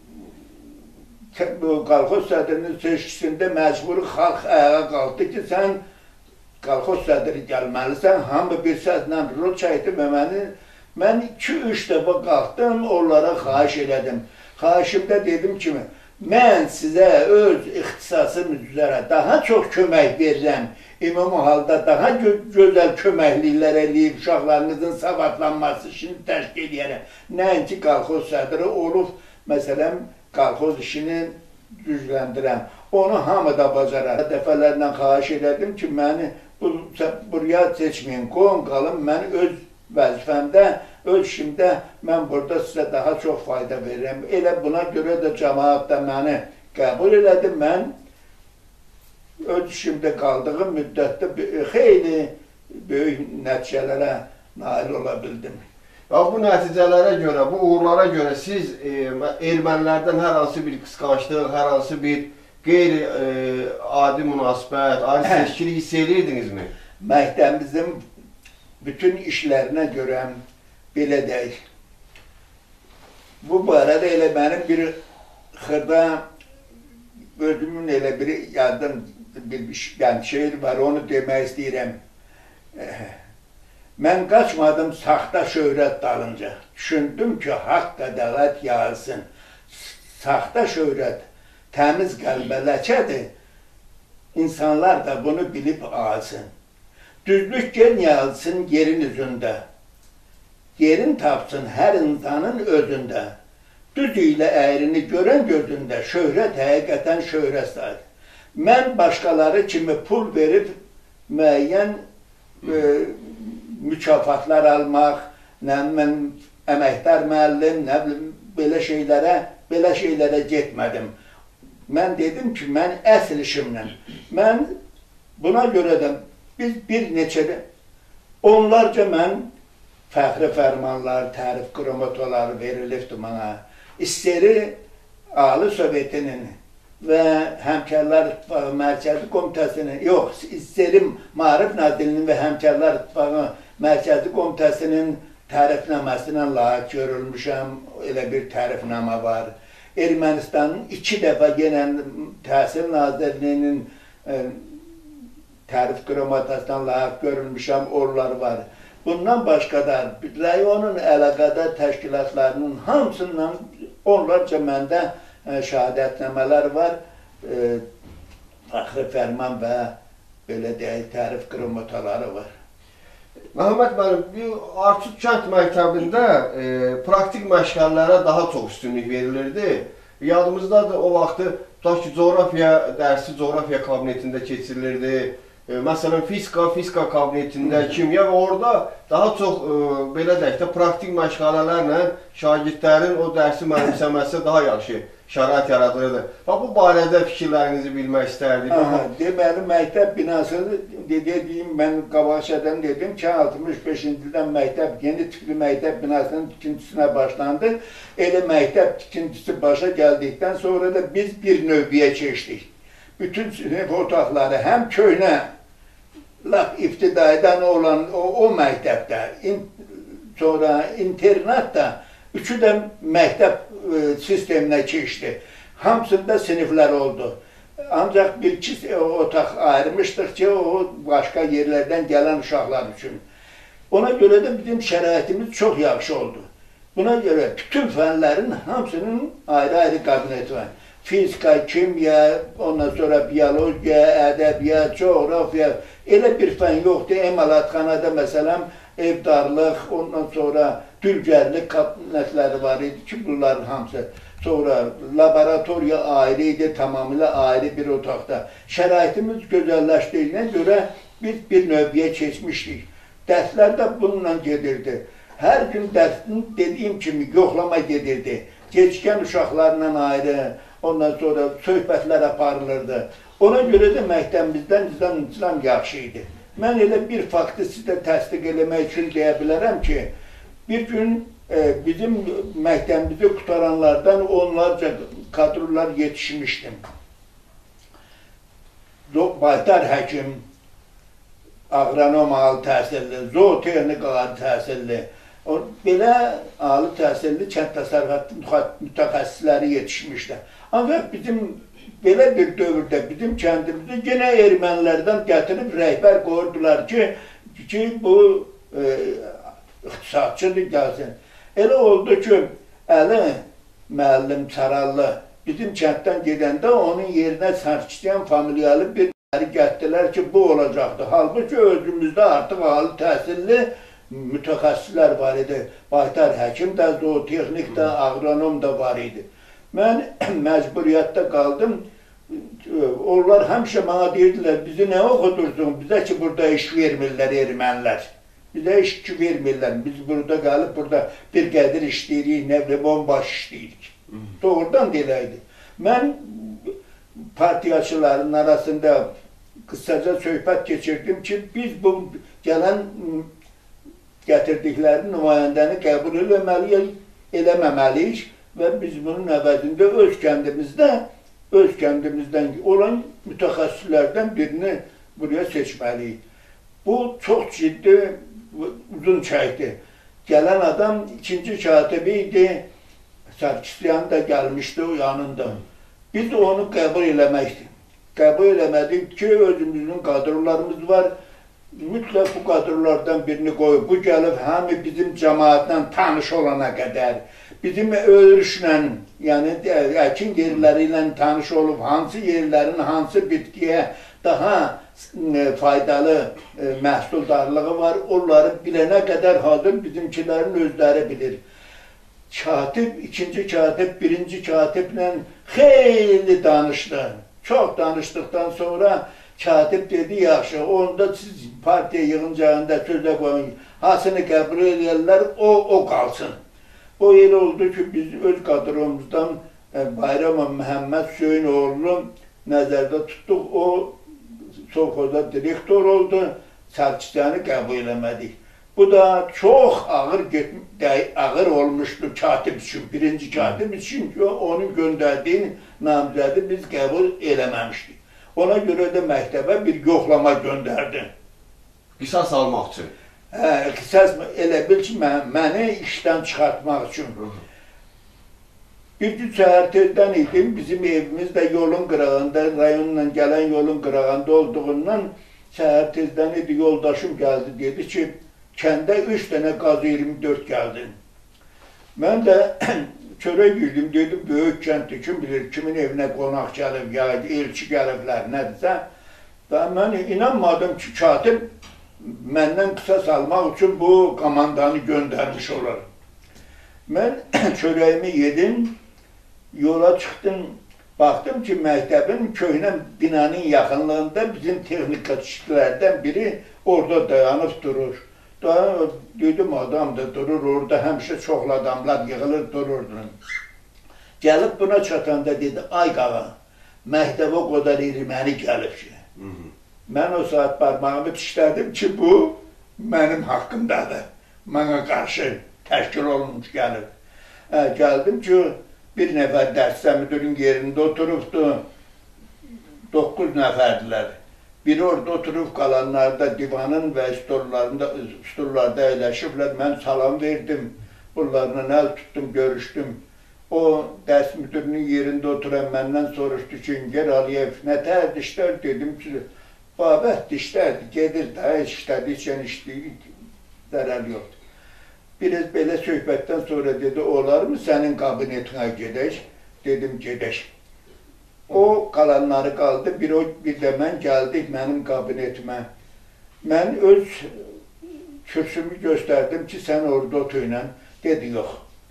qalxoz sədrinin seçkisində məcburi xalq ayağa qaldı ki, sən qalxoz sədri gəlməlisən, hamı bir səslə rol çəkdi və məni, mən iki-üç dəfə qalxdım, onlara xahiş elədim. Xahişimdə dedim kimi, mən sizə öz ixtisasım üzrə daha çox kömək verirəm, ümumi halda daha gözəl köməkliklər eləyib, uşaqlarınızın savadlanması işini təşkil edərəm. Nəinki qalxoz sədri olub, məsələn, qalxoz işini gücləndirəm. Onu hamı da bacarar. Dəfələrlə xahiş elədim ki, məni buraya seçməyin, qoyun qalın, mən öz vəzifəmdə, öz işimdə mən burada sizə daha çox fayda verirəm. Elə buna görə də cəmaat da məni qəbul elədi. Mən öz işimdə qaldığım müddətdə xeyli böyük nəticələrə nail ola bildim. Ya bu nəticələrə görə, bu uğurlara görə siz e, ermənilərdən hər hansı bir qısqanclıq, hər hansı bir qeyri-adi e, münasibət, ayrı seçkilik hiss edirdinizmi? Məktəbimizin bütün işlərinə görə belə deyil. Bu barədə elə mənim bir xırda özümün elə bir yadım, bir yəni, şeir var, onu demək istəyirəm. Mən qaçmadım saxta şöhrət dalınca. Düşündüm ki, haqq ədalət yağılsın. Saxta şöhrət təmiz qəlbə ləkədir. İnsanlar da bunu bilib alsın. Düzlük gen yağılsın yerin üzündə. Yerin tapsın hər insanın özündə. Düz ilə əyrini görən gözündə. Şöhrət həqiqətən şöhrət sayır. Mən başqaları kimi pul verib müəyyən e, mükafatlar almaq, nə mən əməkdar müəllim, nə bilim, belə şeylərə, belə şeylərə getmədim. Mən dedim ki, mən əsl işimlə, mən buna görə də biz bir neçə, onlarca mən fəxri fərmanlar, tərif qromotoları verilibdi mənə. İsteri Ali Sovetinin və Həmkarlar İttifaqı Mərkəzi Komitəsinin, yox, İsterim Maarif Nazirliyinin və Həmkarlar İttifaqı Mərkəzi Komitəsinin tərifnaməsindən layiq görülmüşəm, elə bir tərifnamə var. Ermənistanın iki dəfə yenə Təhsil Nazirliyinin e, tərif qromotasından layiq görülmüşəm, oralar var. Bundan başqa da rayonun əlaqədar təşkilatlarının hamısından onlarca məndə e, şəhadətnamələr var, e, fəxri fərman və belə deyək, tərif qromotaları var. Məhəmməd müəllim, Artuk kənd məktəbində e, praktik məşğələlərə daha çox üstünlük verilirdi. Yadımızdadır, o vaxtı tutaq ki, coğrafiya dərsi coğrafiya kabinetində keçirilirdi. E, məsələn, fizika, fizika kabinetində, kimya və orada daha çox, e, belə deyək də, praktik məşğələlərlə şagirdlərin o dərsi mənimsəməsi daha yaxşı şərait yaradılırdı. Və bu barədə fikirlərinizi bilmək istərdik. Aha, deməli, məktəb binası, dediyim, mən qabaqçadan dedim ki, altmış beşinci ildən məktəb, yeni tipli məktəb binasının tikintisinə başlandı. Elə məktəb tikintisi başa gəldikdən sonra da biz bir növbəyə keçdik. Bütün sinif otaqları həm köhnə, laf iftidaidən olan o, o məktəbdə, in, sonra internat da, üçü də məktəb e, sisteminə keçdi. Hamısında siniflər oldu. Ancaq bir-iki otaq ayırmışdıq ki, o başqa yerlərdən gələn uşaqlar üçün. Ona görə də bizim şəraitimiz çox yaxşı oldu. Buna görə bütün fənlərin hamısının ayrı-ayrı kabineti var. Fizika, kimya, ondan sonra biyologiya, ədəbiyyat, coğrafiya, elə bir fən yoxdur. Emalatxanada məsələn, evdarlıq, ondan sonra dülgərlik kabinetləri var idi ki, bunların hamısı. Sonra laboratoriya ayrı idi, tamamilə ayrı bir otaqda. Şəraitimiz gözəlləşdiyinə görə biz bir növbəyə keçmişdik. Dərslər də bununla gedirdi. Hər gün dərsin dediyim kimi yoxlama gedirdi. Keçkən uşaqlarla ayrı, ondan sonra söhbətlər aparılırdı. Ona görə də məktəbimizdən nizam yaxşı idi. Mən elə bir faktı sizə təsdiq eləmək üçün deyə bilərəm ki, bir gün e, bizim məktəbimizi qutaranlardan onlarca kadrolar yetişmişdim. Baytar həkim, aqronom ali təhsilli, zootexnik ali təhsilli, belə ali təhsilli kənd təsərrüfatı mütəxəssisləri yetişmişlər. Ancaq bizim belə bir dövrdə bizim kəndimizi yenə ermənilərdən gətirib rəhbər qoyurdular ki, ki bu e, iqtisadçıdır gəlsin. Elə oldu ki, Əli müəllim Çarallı bizim kənddən gedəndə onun yerinə Sarkisyan familiyalı bir gətirdilər ki, bu olacaqdı. Halbuki özümüzdə artıq ali təhsilli mütəxəssislər var idi. Baytar həkim də, zootexnik də, aqronom da var idi. Mən məcburiyyətdə qaldım. Onlar həmişə mənə deyirdilər, bizi nə oxudursun, bizə ki, burada iş vermirlər ermənilər. Bizə iş ki, vermirlər. Biz burada qalıb, burada bir qədir işləyirik, nə bilim, bombaş işləyirik. Doğrudan deyiləydi. Mən partiyaçıların arasında qısaca söhbət keçirdim ki, biz bu gələn gətirdikləri nümayəndəni qəbul eləməliyik, eləməməliyik və biz bunun əvəzində öz kəndimizdə, öz kəndimizdən olan mütəxəssislərdən birini buraya seçməliyik. Bu çox ciddi, uzun çəkdi. Gələn adam ikinci katibi idi, Sarkisyan da gəlmişdi o yanında. Biz onu qəbul eləməkdir. Qəbul eləmədik ki, özümüzün kadrolarımız var. Mütləq bu kadrolardan birini qoyub. Bu gəlib həmi bizim cəmaatla tanış olana qədər, bizim örüşlə, yəni əkin yerləri ilə tanış olub, hansı yerlərin hansı bitkiyə daha faydalı məhsuldarlığı var, onları bilənə qədər hazır bizimkilərin özləri bilir. Katib, ikinci katib, birinci katiblə xeyli danışdı. Çox danışdıqdan sonra katib dedi, yaxşı, onda siz partiya yığıncağında sözə qoyun, hasını qəbul edirlər, o, o qalsın. O elə oldu ki, biz öz kadromuzdan Bayram Məhəmməd Hüseynoğlu nəzərdə tutduq, o sovxoza direktor oldu, Sarkisyanı qəbul eləmədik. Bu da çox ağır, ağır olmuşdu katib üçün, birinci katib üçün ki, onun göndərdiyin namizədi biz qəbul eləməmişdik. Ona görə də məktəbə bir yoxlama göndərdi. Qisas almaq üçün? Hə, qisas elə bil ki, məni işdən çıxartmaq üçün. Bir gün səhər tezdən idim, bizim evimiz də yolun qırağında, rayonla gələn yolun qırağında olduğundan səhər tezdən idi, yoldaşım gəldi, dedi ki, kəndə üç dənə qaz iyirmi dörd gəldi. Mən də çörək girdim, dedim, böyük kənddir, kim bilir, kimin evinə qonaq gəlib, ya elçi gəliblər, nədirsə. Və mən inanmadım ki, katib məndən qisas almaq üçün bu komandanı göndərmiş olar. Mən çörəyimi yedim, yola çıxdım, baxdım ki, məktəbin köhnə binanın yaxınlığında bizim texnika işçilərdən biri orada dayanıb durur. Dedim, adam da durur, orada həmişə çoxlu adamlar yığılır, dururdu. Gəlib buna çatanda dedi, ay qağa, məktəbə o qədər erməni gəlib ki. Mən o saat parmağımı dişlədim ki, bu mənim haqqımdadır. Mənə qarşı təşkil olunmuş gəlib. Gəldim ki, bir nəfər dərsdə müdürün yerində oturubdu, doqquz nəfərdilər. Biri orada oturub qalanlarda divanın və stollarda əyləşiblər. Mən salam verdim, bunlarla əl tutdum, görüşdüm. O dərs müdürünün yerində oturan məndən soruşdu ki, İnger Aliyev, nə tər dişlər? Dedim ki, babət dişlərdir, gedir də, işlədi, içən işləyir, zərər yoxdur. Biraz belə söhbətdən sonra dedi, olar mı sənin kabinetinə gedək? Dedim, gedək. O qalanları qaldı, bir, o, bir də mən gəldik mənim kabinetimə. Mən öz kürsümü göstərdim ki, sən orada otur ilə. Dedi, yox.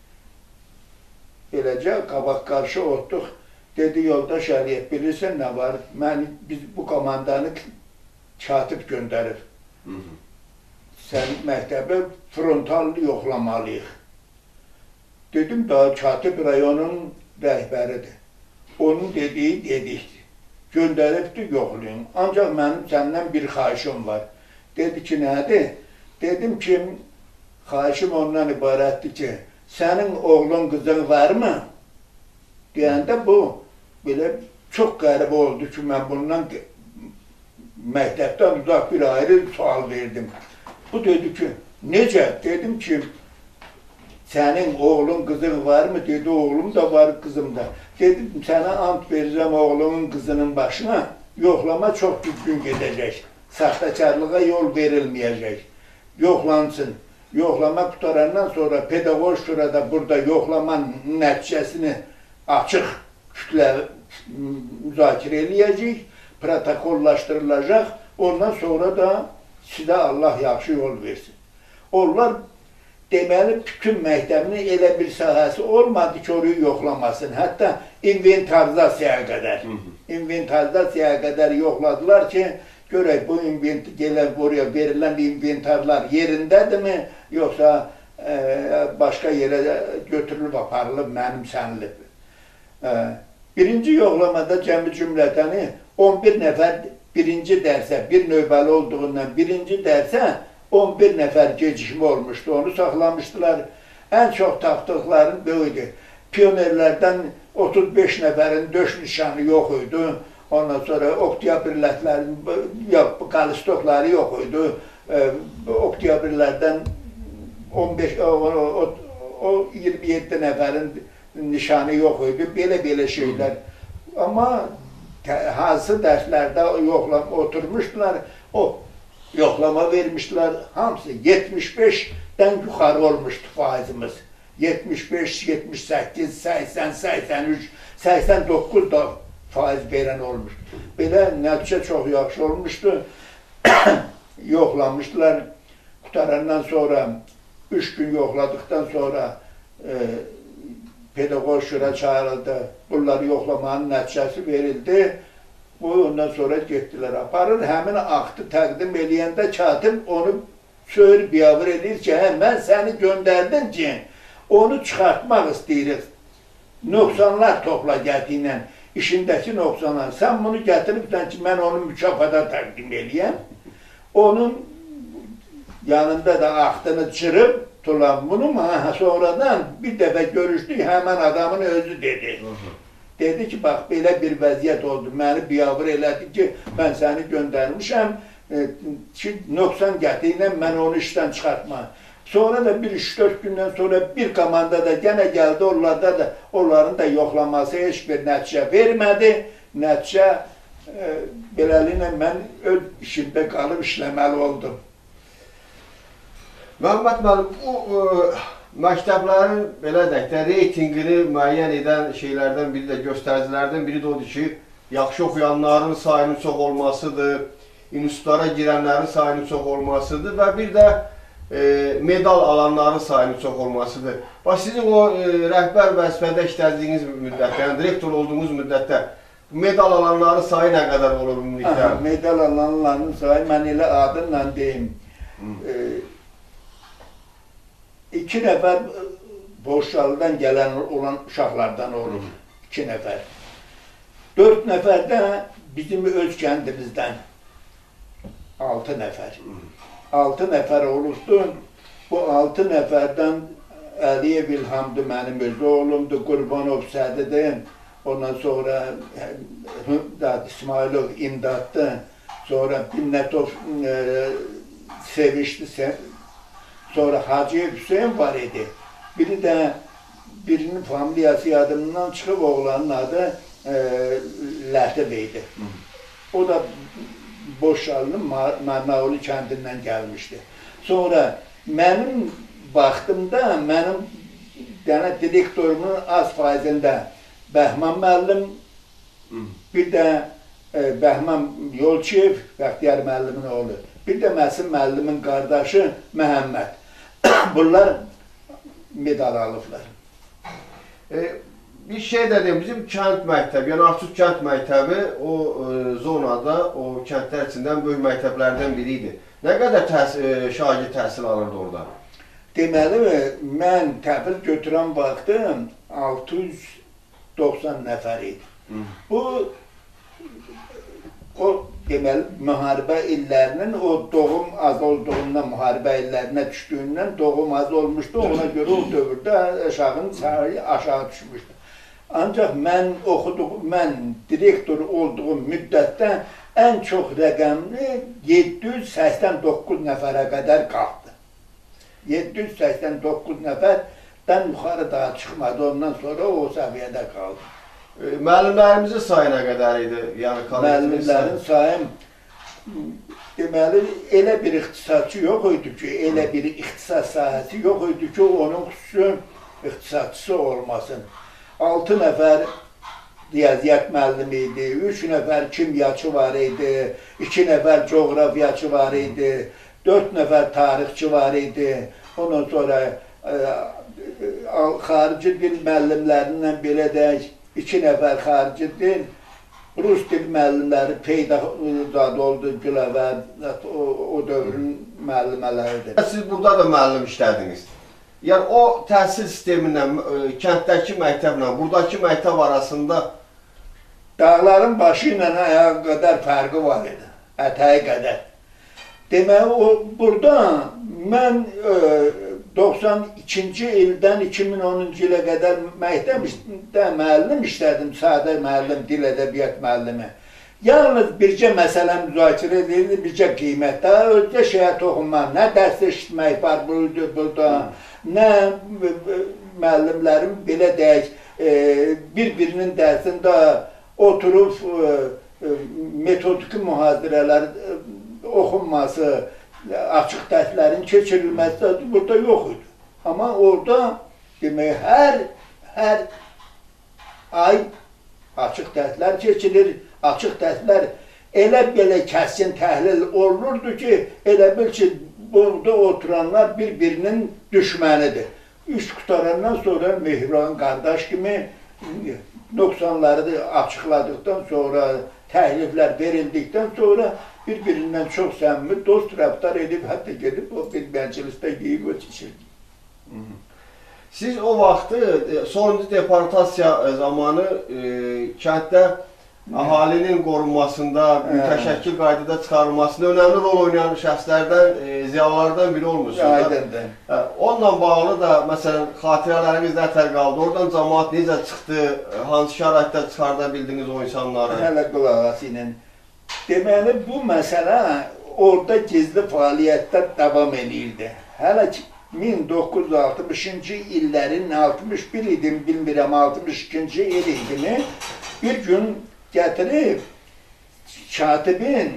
Beləcə, qabaq qarşı otduq. Dedi, yoldaş Əliyev, bilirsən nə var? Mən, biz bu komandanı katib göndərib. Hı -hı. Sən məktəbə frontal yoxlamalıyıq. Dedim, daha katib rayonun rəhbəridir. Onun dediyi dedikdir. Göndəribdir, yoxlayın. Ancaq mənim səndən bir xahişim var. Dedi ki, nədir? Dedim ki, xahişim ondan ibarətdir ki, sənin oğlun qızın var mı? Deyəndə bu, belə çox qəribə oldu ki, mən bundan məktəbdən uzaq bir ayrı sual verdim. Bu dedi ki, necə? Dedim ki, sənin oğlun qızın var mı? Dedi, oğlum da var, qızım da. Dedim, sənə ant verəcəm oğlumun qızının başına, yoxlama çox düzgün gedəcək. Saxtakarlığa yol verilməyəcək. Yoxlansın. Yoxlama qutarandan sonra pedaqoj şurada burada yoxlama nəticəsini açıq kütlə müzakirə eləyəcək, protokollaşdırılacaq. Ondan sonra da sizə Allah yaxşı yol versin. Onlar deməli, bütün məktəbinin elə bir sahəsi olmadı ki, orayı yoxlamasın. Hətta inventarizasiyaya qədər. İnventarizasiyaya qədər yoxladılar ki, görək bu oraya verilən inventarlar yerindədirmi, yoxsa e, başqa yerə götürülüb, aparılıb, mənimsənilib. E, birinci yoxlamada cəmi cümlətəni on bir nəfər birinci dərsə, bir növbəli olduğundan birinci dərsə on bir nəfər gecikmə olmuşdu, onu saxlamışdılar. Ən çox tapdıqlarım böyüdü. Pionerlərdən otuz beş nəfərin döş nişanı yox idi. Ondan sonra oktyabrlərlərin, yox, qalistokları yox idi. Oktyabrlərdən on beş, o iyirmi yeddi nəfərin nişanı yox idi. Belə-belə şeylər. Amma hansı dərslərdə yoxlama oturmuşdular, o yoxlama vermişdilər. Hamısı yetmiş beşdən yuxarı olmuşdu faizimiz. yetmiş beş, yetmiş səkkiz, səksən, səksən üç, səksən doqquz da faiz verən olmuşdu. Belə nəticə çox yaxşı olmuşdu. Yoxlamışdılar. Qutarandan sonra, üç gün yoxladıqdan sonra e, pedaqog şura çağırıldı. Bunları yoxlamanın nəticəsi verildi. Bu, ondan sonra getdilər, aparır. Həmin aktı təqdim eləyəndə katib onu söylür, biyavır edir ki, hə, mən səni göndərdim ki, onu çıxartmaq istəyirik. Nöqsanlar topla gətirlə, işindəki nöqsanlar. Sən bunu gətiribsən ki, mən onu mükafata təqdim eləyəm. Onun yanında da aktını çırıb, tulan bunu sonradan bir dəfə görüşdük, həmən adamın özü dedi. Dedi ki, bax, belə bir vəziyyət oldu, məni biyavır elədi ki, mən səni göndərmişəm ki, nöqsan gətirlə mən onu işdən çıxartma. Sonra da bir üç dörd gündən sonra bir komandada gənə gəldi, onlarda da, onların da yoxlaması heç bir nəticə vermədi. Nəticə, e, beləliklə mən öz işimdə qalıb işləməli oldum. Məhəmməd müəllim, bu e, məktəblərin belə deyək də reytingini müəyyən edən şeylərdən biri də, göstəricilərdən biri də odur ki, yaxşı oxuyanların sayının çox olmasıdır, institutlara girənlərin sayının çox olmasıdır və bir də e, medal alanların sayının çox olmasıdır. Bax, sizin o e, rəhbər vəzifədə işlədiyiniz müddətdə, yəni direktor olduğunuz müddətdə medal alanların sayı nə qədər olur ümumilikdə? Medal alanların sayı, mən elə adımla deyim, e, İki nəfər Boşalıdan gələn olan uşaqlardan olur, iki nəfər. Dörd nəfər də bizim öz kəndimizdən, altı nəfər. Altı nəfər olubdu. Bu altı nəfərdən Əliyev İlhamdır, mənim öz oğlumdur, Qurbanov Sədidir, ondan sonra İsmailov İmdaddır, sonra Binnətov Sevişdi, sonra Hacıyev Hüseyin var idi. Biri də, birinin familiyası yadımdan çıxıb, oğlanın adı e, Lətif idi. O da Boşalının Mərməuli kəndindən gəlmişdi. Sonra mənim vaxtımda, mənim dənə direktorumun az faizində Bəhman müəllim, bir də e, Bəhman Yolçiyev, Bəxtiyar müəllimin oğlu, bir də Məsim müəllimin qardaşı Məhəmməd. Bunlar medal alıblar. E, bir şey də deyim, bizim kənd məktəbi, yəni Artuk kənd məktəbi o e, zonada, o kəndlər içindən böyük məktəblərdən biri idi. Nə qədər təhsil, e, şagird təhsil alırdı orada? Deməli, mən təhvil götürən vaxtı altı yüz doxsan nəfər idi. Hı. Bu, o deməli, müharibə illərinin, o doğum az olduğundan, müharibə illərinə düşdüyündən doğum az olmuşdu. Ona görə o dövrdə aşağının sayı aşağı düşmüşdü. Ancaq mən oxuduğum, mən direktor olduğum müddətdə ən çox rəqəmli yeddi yüz səksən doqquz nəfərə qədər qalxdı. yeddi yüz səksən doqquz nəfərdən yuxarı daha çıxmadı, ondan sonra o səviyyədə qaldı. Müəllimlərimizin sayı nə qədər idi? Yəni, müəllimlərin sayı, deməli, elə bir ixtisasçı yox idi ki, elə bir ixtisas sahəsi yox idi ki, onun xüsusi ixtisasçısı olmasın. altı nəfər riyaziyyat müəllimi idi, üç nəfər kimyaçı var idi, iki nəfər coğrafiyaçı var idi, dörd nəfər tarixçi var idi. Ondan sonra e, xarici dil müəllimlərindən belə deyək, İki nəfər xarici dil, Rus dil müəllimləri peyda oldu Güləvər, o, o dövrün müəllimələridir. Siz burada da müəllim işlədiniz. Yəni, o təhsil sistemindən, kənddəki məktəblə, buradakı məktəb arasında dağların başı ilə ayağa qədər fərqi var idi, ətəyi qədər. Demək, o, burada mən e, doxsan ikinci ildən iki min onuncu ilə qədər məktəbdə müəllim işlədim, sadə müəllim, dil ədəbiyyat müəllimi. Yalnız bircə məsələ müzakirə edildi, bircə qiymətdə, özdə şeyə toxunma, nə dərs işitmək var burada, nə müəllimlərin belə deyək, bir-birinin dərsində oturub metodiki mühazirələr oxunması, açıq dərslərin keçirilməsi burada yox idi. Amma orada demək, hər, hər ay açıq dərslər keçilir, açıq dərslər elə belə kəskin təhlil olunurdu ki, elə bil ki, burada oturanlar bir-birinin düşmənidir. Üç qutarandan sonra Mehran qardaş kimi nöqsanları açıqladıqdan sonra, təhliflər verildikdən sonra bir-birindən çox səmimi, dost rəftar edib, hətta gedib o bir məclisdə yeyib ötüşürdü. Siz o vaxtı, sonuncu deportasiya zamanı e, kənddə əhalinin qorunmasında, mütəşəkkil qaydada çıxarılmasında önəmli rol oynayan şəxslərdən, e, ziyalılardan biri olmuşsunuz. Aydındır. Onunla bağlı da, məsələn, xatirələriniz nətər qaldı? Oradan cəmaat necə çıxdı? Hansı şəraitdə çıxarda bildiniz o insanları? Hələ qulaq as ilə. Deməli, bu məsələ orada gizli fəaliyyətdə davam edirdi. Hələ ki, min doqquz yüz altmışıncı illərin altmış bir idim, bilmirəm, altmış ikinci il idimi, bir gün gətirib katibin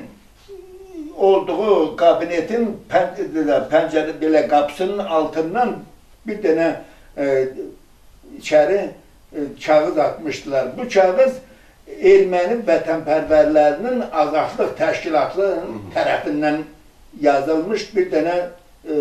olduğu kabinetin pəncərə belə qapısının altından bir dənə e, içəri e, kağız atmışdılar. Bu kağız erməni vətənpərvərlərinin azadlıq təşkilatının tərəfindən yazılmış bir dənə e,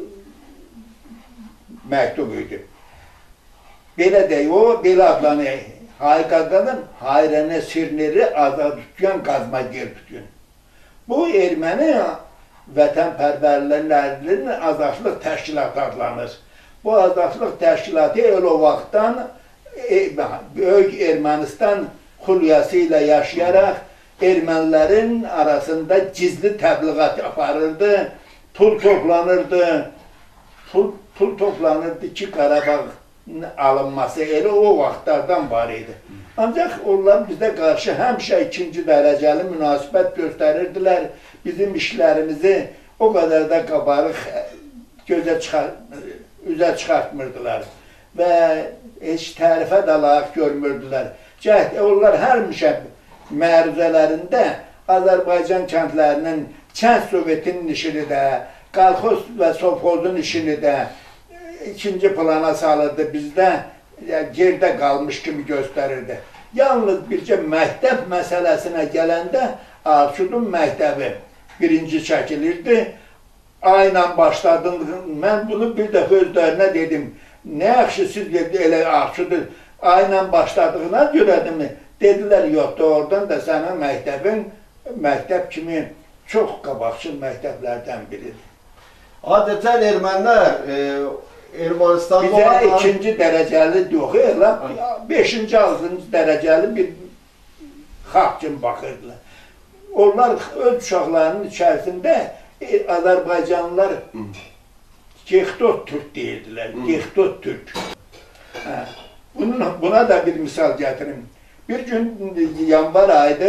məktub idi. Belə deyək, o belə adlanır. Hayqaqanın hayrənə sirleri azad tutuyan qazma ger tutuyan. Bu erməni vətənpərvərlərinin azadlıq təşkilatı adlanır. Bu azadlıq təşkilatı el o vaxtdan e, Böyük Ermənistan xülyası ilə yaşayaraq ermənilərin arasında gizli təbliğat aparırdı, pul toplanırdı, pul, pul toplanırdı ki, Qarabağ alınması elə o vaxtlardan var idi. Ancaq onlar bizə qarşı həmişə ikinci dərəcəli münasibət göstərirdilər. Bizim işlərimizi o qədər də qabarıq gözə çıxar, üzə çıxartmırdılar və heç tərifə də layiq görmürdülər. Cəhd, onlar həmişə məruzələrində Azərbaycan kəndlərinin, kənd sovetinin işini də, qalxoz və sovxozun işini də ikinci plana salırdı, bizdə gerdə qalmış kimi göstərirdi. Yalnız bircə məktəb məsələsinə gələndə Arşudun məktəbi birinci çəkilirdi. Ayla başladım, mən bunu bir dəfə özlərinə dedim, nə yaxşı siz elə Arşudu ayla başladığına görədimi? Dedilər, yox, doğrudan da sənin məktəbin məktəb kimi çox qabaqçıl məktəblərdən biridir. Adətən ermənilər e, Ermənistanlı bizə olanlar... ikinci dərəcəli yox, elə beşinci, altıncı dərəcəli bir xalq kimi baxırdılar. Onlar öz uşaqlarının içərisində e, Azərbaycanlılar Gextot Türk deyirdilər, Gextot Türk. Hə. Bunun, buna da bir misal gətirim. Bir gün yanvar aydı,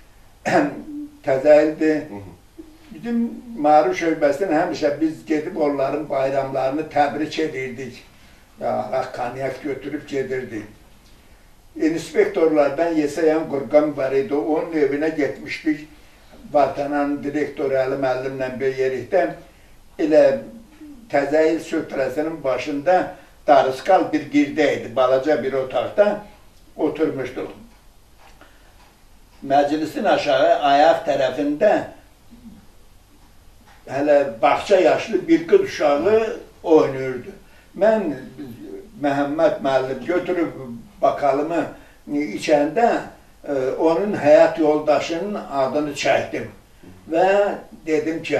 təzə ildi. Bizim Marif şöbəsindən həmişə biz gedib onların bayramlarını təbrik edirdik. Araq, kanyak götürüb gedirdik. İnspektorlardan Yesayan Qurqan var idi, onun evinə getmişdik. Vatananın direktoru Əli müəllimlə bir yerikdə. Elə təzə il süfrəsinin başında darıskal bir girdə idi, balaca bir otaqda oturmuşduq. Məclisin aşağı ayaq tərəfində hələ bağça yaşlı bir qız uşağı oynayırdı. Mən Məhəmməd müəllim götürüb bakalımı içəndə e, onun həyat yoldaşının adını çəkdim və dedim ki,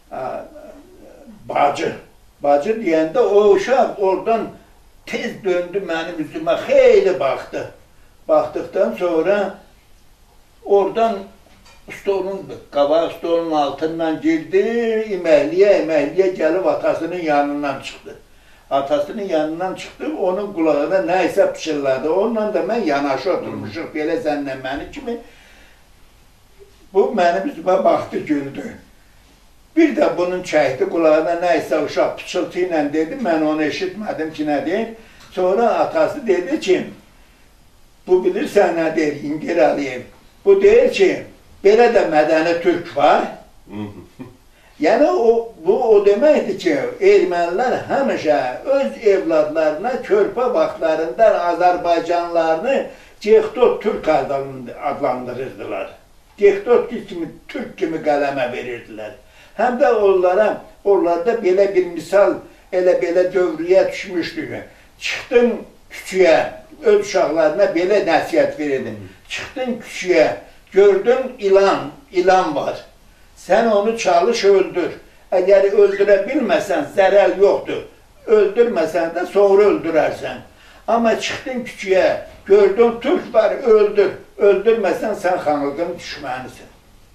bacı. Bacı deyəndə o uşaq oradan tez döndü mənim üzümə, xeyli baxdı. Baxdıqdan sonra oradan stolun, qabaq stolun altından girdi, iməkliyə, iməkliyə gəlib atasının yanından çıxdı. Atasının yanından çıxdı, onun qulağına nə isə pıçılladı. Onunla da mən yanaşı oturmuşuq, belə zənnəməni kimi. Bu mənim üzümə baxdı, güldü. Bir də bunun çəkdi qulağına nə isə uşaq pıçıltı ilə dedi, mən onu eşitmədim ki, nə deyir. Sonra atası dedi ki, bu bilirsən nə deyir, İngir Əliyev. Bu deyir ki, belə də mədəni türk var. Yəni, o, bu o deməkdir ki, ermənilər həmişə öz evladlarına körpə vaxtlarında Azərbaycanlarını Cexdot türk adlandırırdılar. Cexdot kimi, türk kimi qələmə verirdilər. Həm də onlara, onlarda belə bir misal, elə belə dövrüyə düşmüşdü. Çıxdın küçüyə, öz uşaqlarına belə nəsiyyət verirdin. Çıxdın küçüyə, gördün ilan, ilan var. Sən onu çalış, öldür. Əgər öldürə bilməsən, zərər yoxdur. Öldürməsən də sonra öldürərsən. Amma çıxdın küçüyə, gördün türk var, öldür. Öldürməsən, sən xalqın düşmənisin.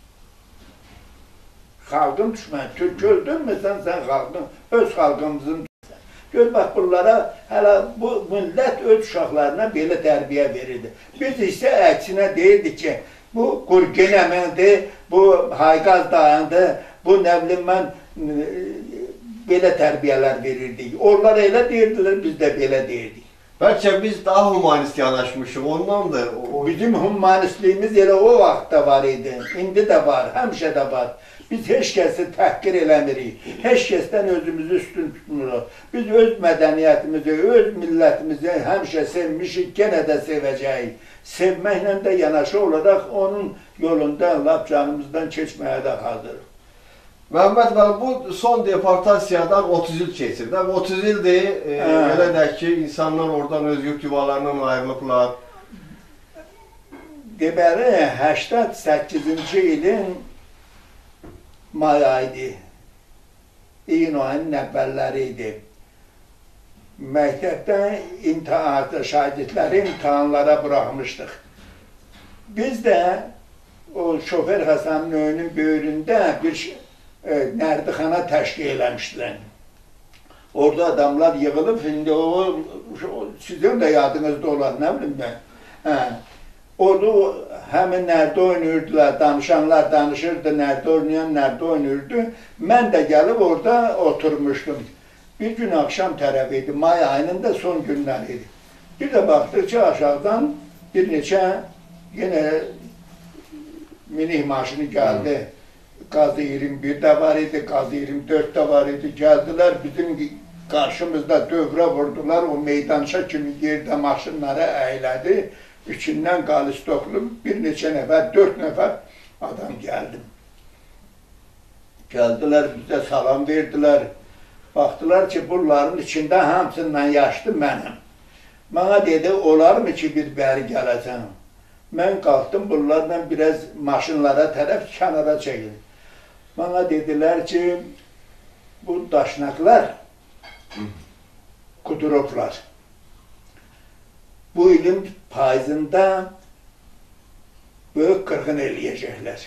Xalqın düşməni. Türk öldürməsən, sən xalqın, öz xalqımızın düşməni. Gör, bax, bunlara, hələ bu millət öz uşaqlarına belə tərbiyə verirdi. Biz isə əksinə deyirdik ki, bu Qurgenəməndir, bu Hayqaz dağındır, bu nə bilim mən belə tərbiyələr verirdik. Onlar elə deyirdilər, biz də belə deyirdik. Bəlkə biz daha humanist yanaşmışıq, ondandır. O... Bizim humanistliyimiz elə o vaxtda var idi, indi də var, həmişə də var. Biz heç kəsi təhqir eləmirik, heç kəsdən özümüzü üstün tutmuruq. Biz öz mədəniyyətimizi, öz millətimizi həmişə sevmişik, genə də sevəcəyik. Sevməklə də yanaşı olaraq onun yolunda lap canımızdan keçməyə də hazırıq. Məhəmməd bəy, bu son deportasiyadan otuz il keçir. otuz ildir, e, elə də ki, insanlar oradan öz yurt yuvalarından ayrılıblar. Deməli, səksən səkkizinci ilin may ayıydı. İyun ayının əvvəlləri idi. Məktəbdə imtahanı, şagirdləri imtahanlara buraxmışdıq. Biz də o şofer Həsənin öyünün böyründə bir e, nərdixana təşkil eləmişdilər. Orada adamlar yığılıb, indi o, o sizin də yadınızda olar, nə bilim mən. Hə. Orada o, həmin nərdə oynayırdılar, danışanlar danışırdı, nərdə oynayan nərdə oynayırdı. Mən də gəlib orada oturmuşdum. Bir gün axşam tərəf idi, may ayının da son günləri idi. Bir də baxdıq ki, aşağıdan bir neçə yenə minik maşını gəldi. Qazı iyirmi bir də var idi, Qazı iyirmi dörd də var idi. Gəldilər, bizim qarşımızda dövrə vurdular, o meydança kimi yerdə maşınlara əylədi. İçindən qalistoklu bir neçə nəfər, dörd nəfər adam gəldi. Gəldilər, bizə salam verdilər. Baxdılar ki, bunların içində hamısından yaşlı mənəm. Mənə dedi, olarmı ki, bir bəri gələcəm? Mən qalxdım, bunlarla biraz maşınlara tərəf kənara çəkildim. Mənə dedilər ki, bu daşnaqlar quduroplar. Bu ilin payızında böyük qırğın eləyəcəklər.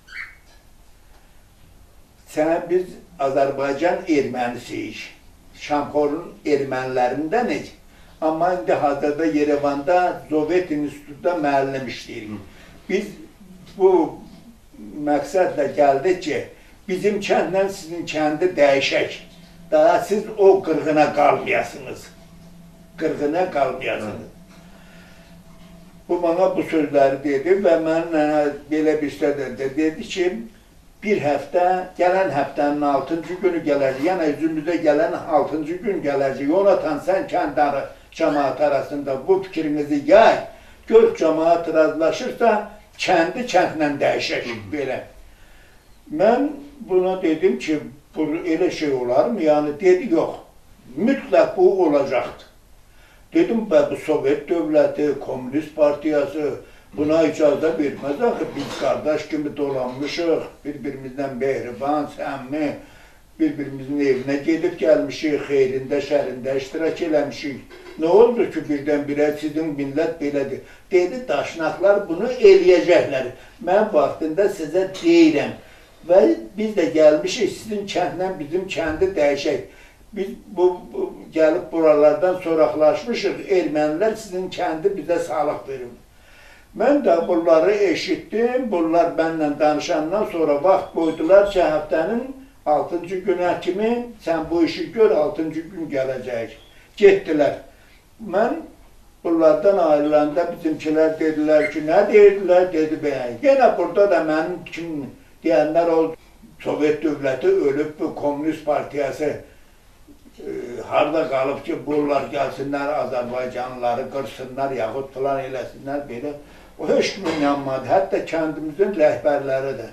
Sənə biz Azərbaycan ermənisiyik, Şamxorun ermənilərindənik. Amma indi hazırda Yerevanda Sovet İnstitutda müəllim işləyirik. Biz bu məqsədlə gəldik ki, bizim kəndlə sizin kəndi dəyişək. Daha siz o qırğına qalmayasınız. Qırğına qalmayasınız. Bu bana bu sözləri dedi və mənə belə bir sözlər də dedi ki, bir həftə, gələn həftənin altıncı günü gələcək, yəni üzümüzdə gələn altıncı gün gələcək. Yonatan, sən kənd cəmaat arasında bu fikrinizi yay, gör cəmaat razılaşırsa, kəndi kəndlə dəyişək, belə. Mən buna dedim ki, bu elə şey olarmı? Yəni, dedi, yox, mütləq bu olacaqdır. Dedim, bu Sovet dövləti, Komünist partiyası buna icazə verməz axı. Biz qardaş kimi dolanmışıq, bir-birimizdən mehriban, səmimi, bir-birimizin evinə gedib gəlmişik, xeyrində, şərində iştirak eləmişik. Nə oldu ki, birdən-birə sizin millət belədir. Dedi, daşnaqlar bunu eləyəcəklər. Mən vaxtında sizə deyirəm. Və biz də gəlmişik, sizin kəndlə bizim kəndi dəyişək. Biz bu, bu gəlib buralardan soraqlaşmışıq, ermənilər sizin kəndi bizə sağlıq verir. Mən də bunları eşitdim, bunlar mənlə danışandan sonra vaxt qoydular ki, həftənin altıncı günə kimi sən bu işi gör, altıncı gün gələcək. Getdilər. Mən bunlardan ayrılanda bizimkilər dedilər ki, nə deyirlər, dedi bəyə. Yenə burada da mənim kim deyənlər oldu. Sovet dövləti ölüb, bu Komünist Partiyası e, harada qalıb ki, bunlar gəlsinlər, Azərbaycanlıları qırsınlar, yaxud filan eləsinlər, belə. O heç kimin yanmadı, hətta kəndimizin rəhbərləri də.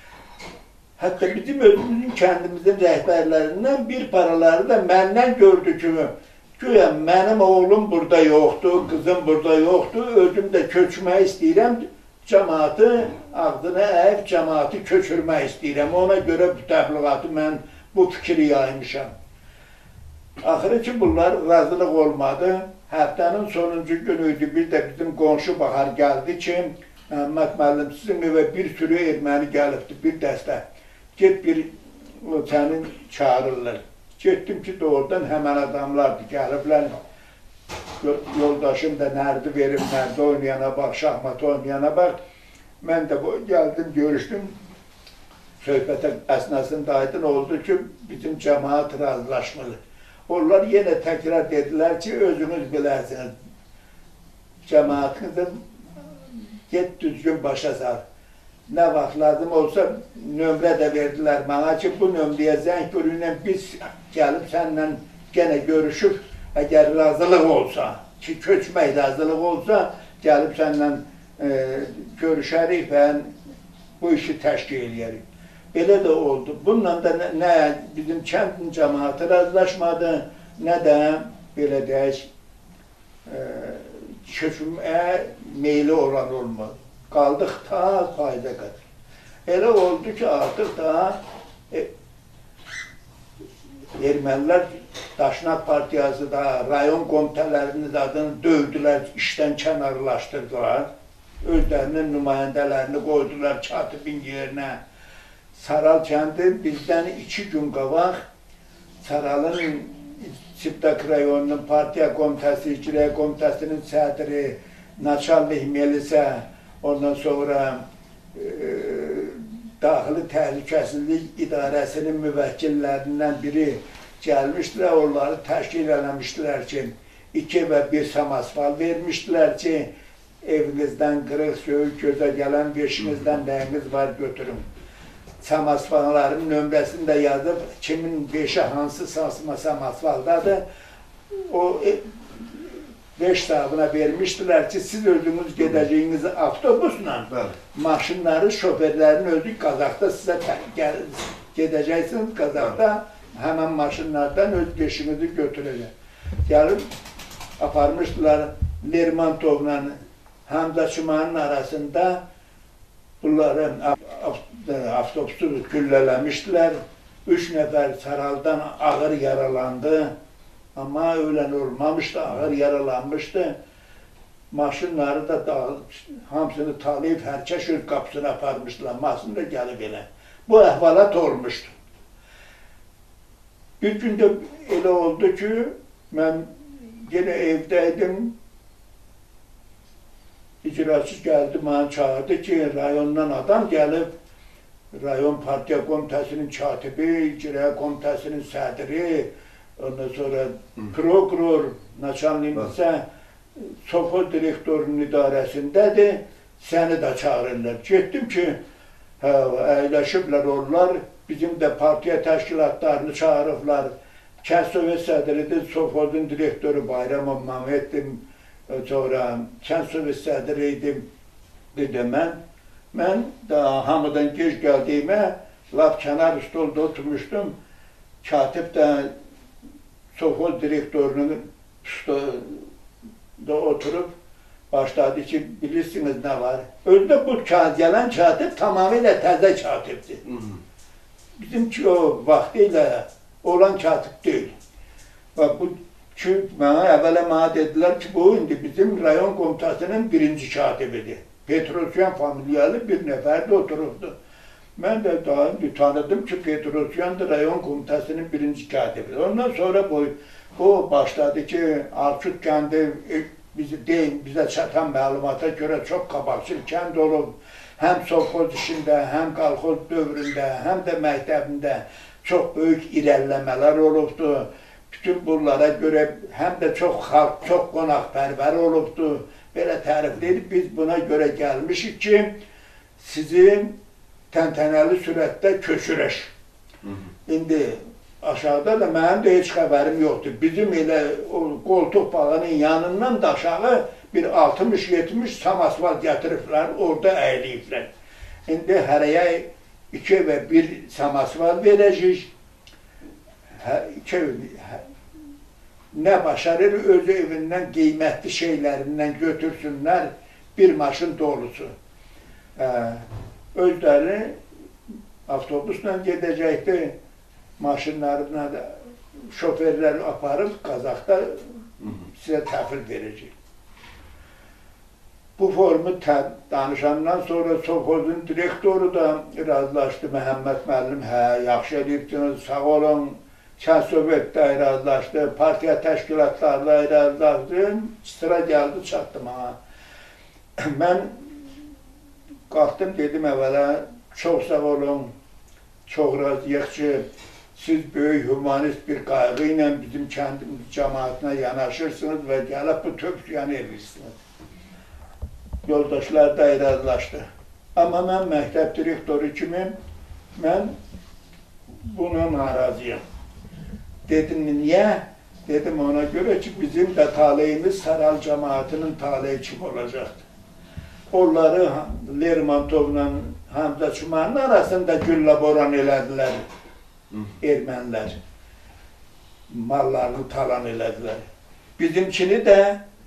Hətta bizim özümüzün kəndimizin rəhbərlərindən bir paraları da məndən gördü kimi. Güya mənim oğlum burada yoxdur, qızım burada yoxdur, özüm də köçmək istəyirəm, cəmaatı, ağzını əyib cəmaatı köçürmək istəyirəm. Ona görə bu təbliğatı mən bu fikri yaymışam. Axırı ki, bunlar razılıq olmadı. Həftənin sonuncu günüydü, bir də bizim qonşu baxar gəldi ki, Məhəmməd müəllim, sizin evə bir sürü erməni gəlibdir, bir dəstə. Get bir, səni çağırırlar. Getdim ki, doğrudan həmən adamlardır, gəliblər. Yoldaşım da nərdi verib, nərdi oynayana bax, şahmat oynayana bax. Mən də gəldim, görüşdüm. Söhbətə əsnasında aydın oldu ki, bizim cəmaat razılaşmalı. Onlar yenə təkrar dedilər ki, özünüz bilərsiniz. Cəmaatınızı get düzgün başa sal. Nə vaxt lazım olsa nömrə də verdilər mənə ki, bu nömrəyə zəng görünən biz gəlib sənlə gənə görüşüb, əgər razılıq olsa, ki, köçmək razılıq olsa, gəlib sənlə e, görüşərik və bu işi təşkil edərik. Belə də oldu. Bununla da nə, nə bizim kəndin cəmaatı razılaşmadı, nə də belə deyək, e, köçməyə meyli olan olmadı. Qaldıq ta fayda qədər. Elə oldu ki, artıq da e, ermənilər Daşnaq Partiyası da rayon komitələrinin adını dövdülər, işdən kənarlaşdırdılar. Özlərinin nümayəndələrini qoydular katibin yerinə. Saral kəndi bizdən iki gün qabaq Saralın Sibtak rayonunun partiya komitəsi, icra komitəsinin sədri, naçalnik milisə, ondan sonra e, Daxili Təhlükəsizlik İdarəsinin müvəkkillərindən biri gəlmişdilər, onları təşkil eləmişdilər ki, iki və bir samasval vermişdilər ki, evinizdən qırıq, söyük, gözə gələn beşinizdən nəyiniz var götürün. Samasvalların nömrəsini də yazıb, kimin beşə hansı samasvaldadır, o beş saatına vermişdilər ki, siz özünüz gedəcəyiniz avtobusla, maşınları, şoferlərin özü Qazaxda sizə gedəcəksiniz Qazaxda, həmən maşınlardan öz beşinizi götürəcək. Gəlib, aparmışdılar Lermontovla Hamza Şimanın arasında bunları avtobusu güllələmişdilər. Üç nəfər Saraldan ağır yaralandı. Amma ölən olmamışdı, ağır yaralanmışdı. Maşınları da hamısını talayıb hərkəş öz qapısına aparmışdılar. Maşın da gəlib elə. Bu əhvalat olmuşdu. Bir gün də elə oldu ki, mən yenə evdəydim. İcraçı gəldi, mənə çağırdı ki, rayondan adam gəlib. Rayon Partiya Komitəsinin katibi, icra komitəsinin sədri, ondan sonra prokuror, naçalnik isə Sovxoz direktorunun idarəsindədir, səni də çağırırlar. Getdim ki, hə, əyləşiblər onlar, bizim də partiya təşkilatlarını çağırıblar. Kənd Sovet sədridir, Sovxozun direktoru Bayramov Məhməddir, sonra Kənd Sovet sədri idim, dedim mən. Mən də hamıdan gec gəldiyimə, laf kənar stolda oturmuşdum, katib də Sovxoz direktorunun da oturub başladı ki, bilirsiniz nə var. Özdə bu gələn katib tamamilə təzə katibdir. bizimki o vaxtilə olan katib deyil. Və bu ki, mənə əvvələ mənə dedilər ki, bu indi bizim rayon komitasının birinci katibidir. Petrosyan familiyalı bir nəfər də oturubdu. Mən də daha indi tanıdım ki, Petrosyan da rayon komitasının birinci katibidir. Ondan sonra bu, o başladı ki, Arçut kəndi bizi deyim, bizə çatan məlumata görə çox qabaqçıl kənd olub. Həm sovxoz işində, həm qalxoz dövründə, həm də məktəbində çox böyük irəliləmələr olubdu. Bütün bunlara görə həm də çox xalq, çox qonaqpərvər olubdu. Belə tərifləyir, biz buna görə gəlmişik ki, sizin təntənəli sürətdə köçürək. İndi aşağıda da mənim də heç xəbərim yoxdur. Bizim elə o qoltuq bağının yanından da aşağı bir altmış yetmiş samasval gətiriblər, orada əyləyiblər. İndi hərəyə iki və bir samasval verəcək. İki, nə başarır, öz evindən qiymətli şeylərindən götürsünlər bir maşın dolusu. Özləri avtobusla gedəcəkdi, maşınlarına da şoferlər aparıb Qazaxda sizə təhvil verəcək. Bu formu danışandan sonra sovxozun direktoru da razılaşdı. Məhəmməd müəllim, hə, yaxşı edirsiniz, sağ olun. Kənd Sovetdə razılaşdı, partiya təşkilatlarla razılaşdı, sıra gəldi, çatdım ha. Mən qalxdım, dedim əvvələ, çox sağ olun, çox razıyıq ki, siz böyük humanist bir qayğı ilə bizim kəndimiz cəmaatına yanaşırsınız və gəlib bu tövsiyanı edirsiniz. Yoldaşlar da razılaşdı. Amma mən məktəb direktoru kimi, mən buna narazıyım. Dedim, niyə? Dedim, ona görə ki, bizim də taleyimiz Saral cəmaatının taleyi kimi olacaqdır. Onları Lermontovla Hamza Çumarın arasında güllə boran elədilər ermənilər. Mallarını talan elədilər. Bizimkini də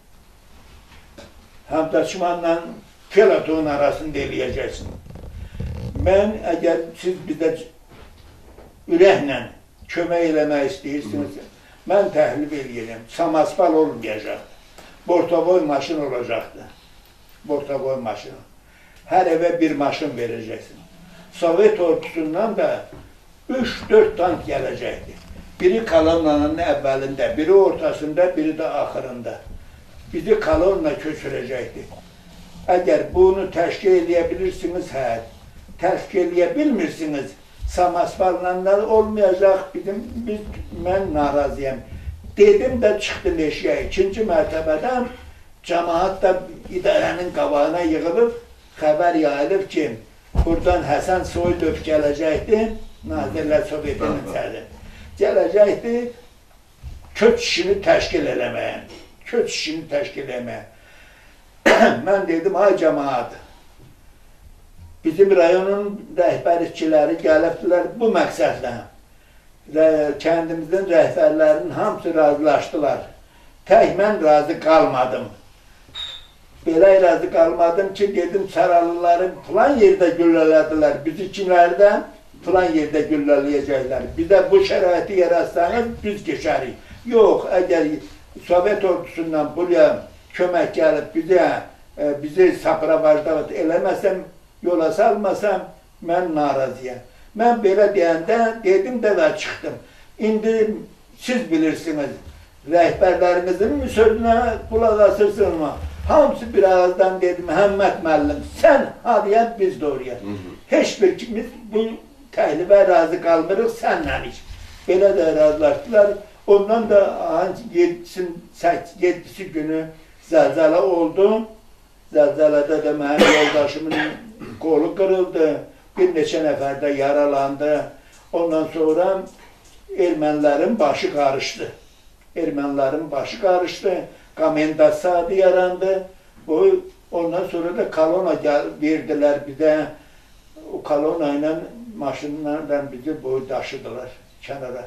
Hamza Çumarla Felaton arasında eləyəcəksin. Mən, əgər siz bizə ürəklə kömək eləmək istəyirsiniz, mən təhlif eləyəcəm. Samasval olmayacaqdır. Bortavoy maşın olacaqdır. Bortavoy maşını. Hər evə bir maşın verəcəksin. Sovet ordusundan da üç dörd tank gələcəkdir. Biri kolonnanın əvvəlində, biri ortasında, biri də axırında. Bizi kolonna köçürəcəkdir. Əgər bunu təşkil eləyə bilirsiniz, hə, təşkil eləyə bilmirsiniz, Samasvallanlar olmayacaq, bizim, biz, mən narazıyam. Dedim də çıxdım eşiyə, ikinci mərtəbədən cəmaat da idarənin qabağına yığılıb, xəbər yayılıb ki, buradan Həsən Soydov gələcəkdi, Nazirlər Sovetinin sədri. Gələcəkdi, köç işini təşkil eləməyə, köç işini təşkil eləməyə. Mən dedim, ay cəmaat, bizim rayonun rəhbərlikçiləri gəlibdilər bu məqsədlə. Kəndimizin rəhbərlərinin hamısı razılaşdılar. Tək mən razı qalmadım. Belə razı qalmadım ki, dedim Saralıları filan yerdə güllələdilər. Bizikiləri də filan yerdə güllələyəcəklər. Bizə bu şəraiti yaratsanız biz keçərik. Yox, əgər Sovet ordusundan buraya kömək gəlib bizə, bizi sapravajdavat eləməsəm, yola salmasam, mən narazıyam. Mən belə deyəndə dedim də və çıxdım. İndi siz bilirsiniz, rəhbərlərimizin sözünə qulaq asırsınız mı? Hamısı bir ağızdan dedi, Məhəmməd müəllim, sən hadiyə biz doğruya. Heç bir kimiz bu təhlifə razı qalmırıq, sənlə iş. Belə də razılaşdılar. Ondan da yedisi günü zəlzələ oldu. Zəlzələdə də mənim yoldaşımın qolu qırıldı, bir neçə nəfər də yaralandı. Ondan sonra ermənilərin başı qarışdı. Ermənilərin başı qarışdı, komendasiya adı yarandı. Ondan sonra da kolona verdilər bizə. O kolona ilə maşınlarla bizi boy daşıdılar kənara.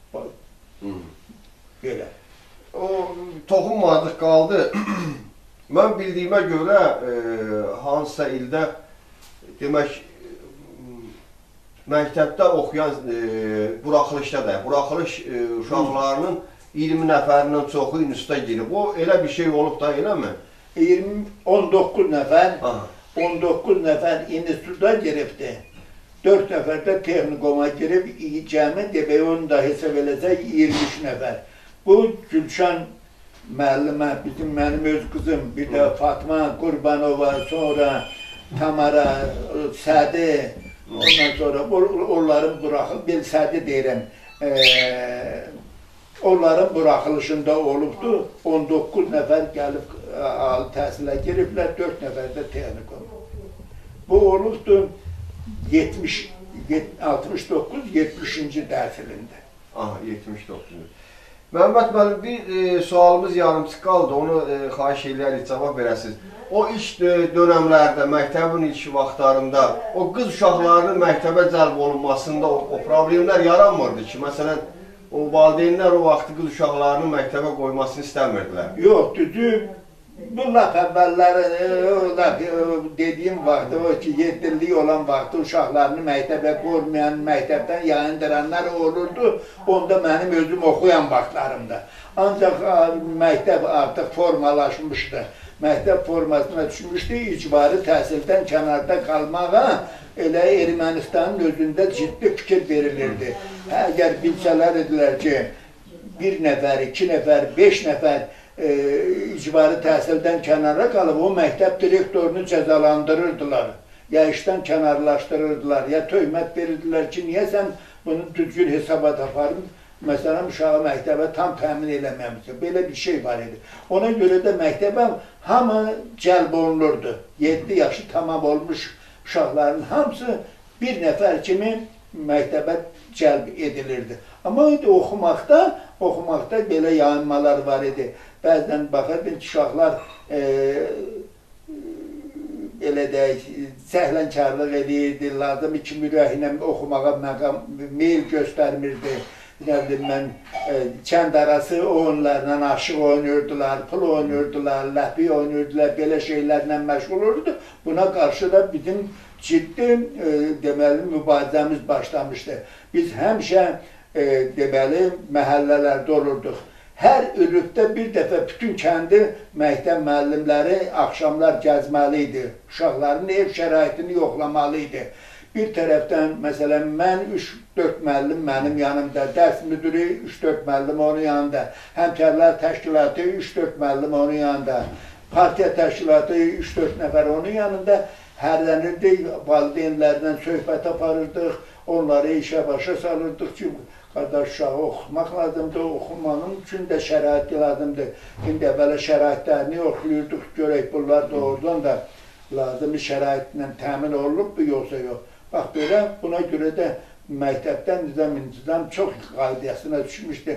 Belə. O toxunmadıq qaldı. Mən bildiyimə görə, e, hansısa ildə, demək, məktəbdə oxuyan, e, buraxılışda da, buraxılış e, uşaqlarının iyirmi nəfərindən çoxu instituta girib. O, elə bir şey olub da, eləmi? iyirmi, on doqquz nəfər, Aha. on doqquz nəfər instituta giribdi. dörd nəfər də texnikoma girib, cəmi demək, onu da hesab eləsək, iyirmi üç nəfər. Bu, Gülşən müəllimə, bizim mənim öz qızım, bir də Fatma Qurbanova, sonra Tamara, Sədi, ondan sonra onların buraxılıb, bir Sədi deyirəm, e, onların buraxılışında olubdur, on doqquz nəfər gəlib ali təhsilə giriblər, dörd nəfər də texnikum. Bu olubdur yetmiş, altmış doqquz yetmişinci dərsilində. Aha, yetmiş doqquz. Məhəmməd müəllim, bir e, sualımız yarımçıq qaldı, onu e, xahiş edərik, cavab verəsiniz. O ilk dönəmlərdə, məktəbin ilk vaxtlarında, o qız uşaqlarının məktəbə cəlb olunmasında o, o problemlər yaranmırdı ki, məsələn, o valideynlər o vaxtı qız uşaqlarının məktəbə qoymasını istəmirdilər. Yox, düzü, bu laf əvvəlləri, dediyim vaxtı, o ki, yeddilik olan vaxtı uşaqlarını məktəbə qoymayan, məktəbdən yayındıranlar olurdu, onda mənim özüm oxuyan vaxtlarımda. Ancaq məktəb artıq formalaşmışdı, məktəb formasına düşmüşdü, icbari təhsildən kənarda qalmağa elə Ermənistanın özündə ciddi fikir verilirdi. Əgər bilsələr edilər ki, bir nəfər, iki nəfər, beş nəfər e, icbari təhsildən kənara qalıb, o məktəb direktorunu cəzalandırırdılar, ya işdən kənarlaşdırırdılar, ya töhmət verirdilər ki, niyə sən bunu düzgün hesabat aparın, məsələn, uşağı məktəbə tam təmin eləməmişsə, belə bir şey var idi. Ona görə də məktəbə hamı cəlb olunurdu, yeddi yaşı tamam olmuş uşaqların hamısı bir nəfər kimi məktəbə cəlb edilirdi. Amma oxumaqda, oxumaqda belə yayınmalar var idi. Bəzən baxırdın ki, uşaqlar e, belə deyək, səhlənkarlıq edirdi, lazım iki mürəhinə oxumağa məqam, meyil göstərmirdi. Nə bilim, mən e, kənd arası oyunlarla aşıq oynayırdılar, pul oynayırdılar, ləpi oynayırdılar, belə şeylərlə məşğul olurdu. Buna qarşı da bizim ciddi e, deməli, mübarizəmiz başlamışdı. Biz həmişə e, deməli, məhəllələrdə olurduq. Hər ürükdə bir dəfə bütün kəndi məktəb müəllimləri axşamlar gəzməli idi. Uşaqların ev şəraitini yoxlamalı idi. Bir tərəfdən, məsələn, mən üç dörd müəllim mənim yanımda, dərs müdürü üç dörd müəllim onun yanında, həmkarlar təşkilatı üç dörd müəllim onun yanında, partiya təşkilatı üç dörd nəfər onun yanında hərlənirdik, valideynlərdən söhbət aparırdıq, onları işə başa salırdıq ki, qardaş uşağı oxumaq lazımdır, oxumanın üçün də şərait lazımdır. İndi əvvələ şəraitlərini yoxlayırdıq, görək bunlar doğrudan da lazımi şəraitlə təmin olunub mu, yoxsa yox. Bax, belə, buna görə də məktəbdən nizam-intizam çox qaydasına düşmüşdü.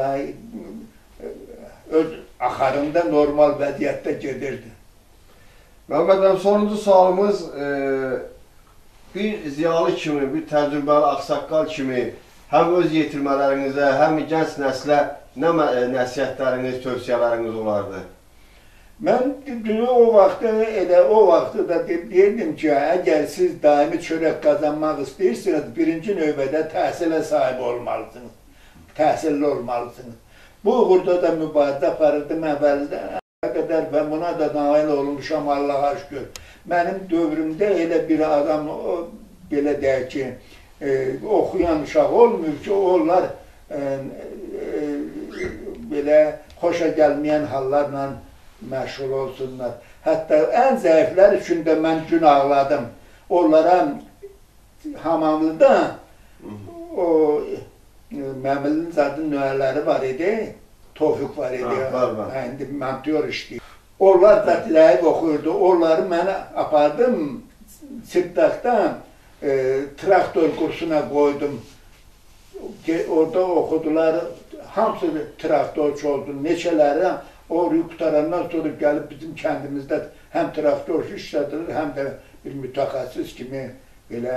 Öz axarında normal vəziyyətdə gedirdi. Məhəmməd bəy, sonuncu sualımız e, bir ziyalı kimi, bir təcrübəli ağsaqqal kimi həm öz yetirmələrinizə, həm gənc nəslə nə nəsiyyətləriniz, tövsiyələriniz olardı? Mən o vaxtı, elə o vaxtı da deyirdim ki, əgər siz daimi çörək qazanmaq istəyirsiniz, birinci növbədə təhsilə sahib olmalısınız, təhsilli olmalısınız. Bu uğurda da mübarizə aparırdım əvvəldə qədər və buna da nail olmuşam, Allaha şükür. Mənim dövrümdə elə bir adam, belə deyək ki, e, oxuyan uşaq olmuyor ki, onlar e, e, belə xoşa gəlməyən hallarla məşğul olsunlar. Hətta ən zəiflər üçün də mən gün ağladım. Onlara Hamamlıda o məmilin zadı nüvələri var idi, Tofiq var idi, indi monteur işləyir. Onlar da diləyib oxuyurdu, onları mənə apardım, Sibdaqdan e, traktor kursuna qoydum. Orada oxudular, hamısı traktorçu oldu, neçələri o qutarandan sonra gəlib bizim kəndimizdə həm traktorçu işlədilir, həm də bir mütəxəssis kimi belə.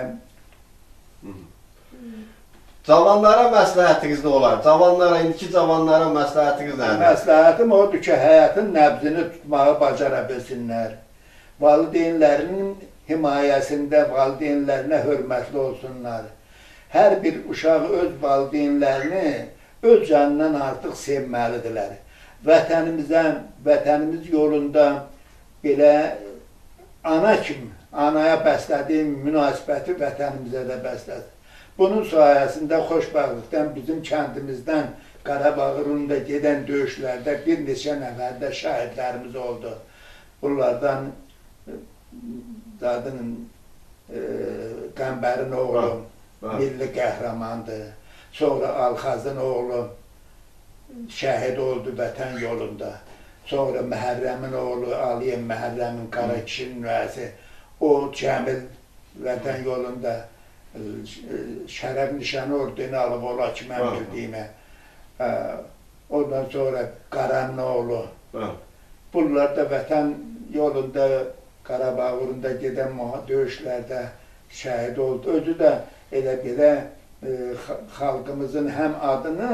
Cavanlara məsləhətiniz nə olar? Cavanlara, indiki cavanlara məsləhətiniz nədir? Məsləhətim odur ki, həyatın nəbzini tutmağı bacara bilsinlər. Valideynlərinin himayəsində valideynlərinə hörmətli olsunlar. Hər bir uşaq öz valideynlərini öz canından artıq sevməlidirlər. Vətənimizə, vətənimiz yolunda belə ana kimi, anaya bəslədiyim münasibəti vətənimizə də bəslədi. Bunun sayəsində xoşbəxtlikdən bizim kəndimizdən Qarabağ uğrunda gedən döyüşlərdə bir neçə nəfər də şəhidlərimiz oldu. Bunlardan zadının e, Qəmbərin oğlu milli qəhrəmandır. Sonra Alxazın oğlu şəhid oldu vətən yolunda. Sonra Məhərrəmin oğlu Aliyev Məhərrəmin Qara kişinin nüvəsi. O Cəmil vətən yolunda şərəf nişanı ordeni alıb ola ki, mən bildiyimə. Ondan sonra Qaranın oğlu. Bunlar da vətən yolunda, Qarabağ uğrunda gedən döyüşlərdə şəhid oldu. Özü də elə belə xalqımızın həm adını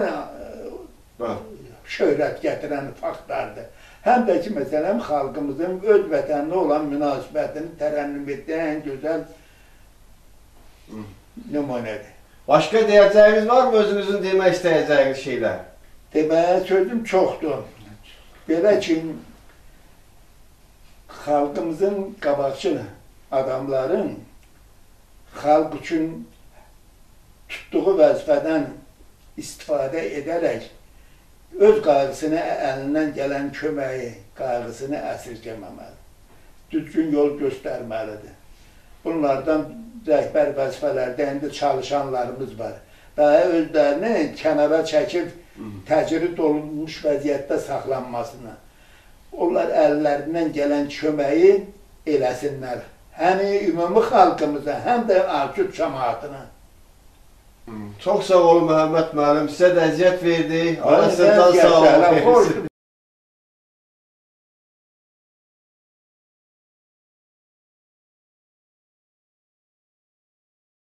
şöhrət gətirən faktlardır. Həm də ki, məsələn, xalqımızın öz vətəninə olan münasibətini tərənnüm etdiyi ən gözəl nümunədir. Başqa deyəcəyiniz var mı özünüzün demək istəyəcəyiniz şeylər? Deməyə sözüm çoxdur. Belə ki, xalqımızın qabaqçı adamların xalq üçün tutduğu vəzifədən istifadə edərək öz qayğısını, əlindən gələn köməyi, qayğısını əsirgəməməli. Düzgün yol göstərməlidir. Bunlardan rəhbər vəzifələrdə indi çalışanlarımız var. Daha özlərini kənara çəkib təcrid olunmuş vəziyyətdə saxlanmasını. Onlar əllərindən gələn köməyi eləsinlər. Həm ümumi xalqımıza, həm də Akut cəmaatına. Çox sağ olun Məhəmməd müəllim, sizə də əziyyət verdi. Allah sizə can sağ olun.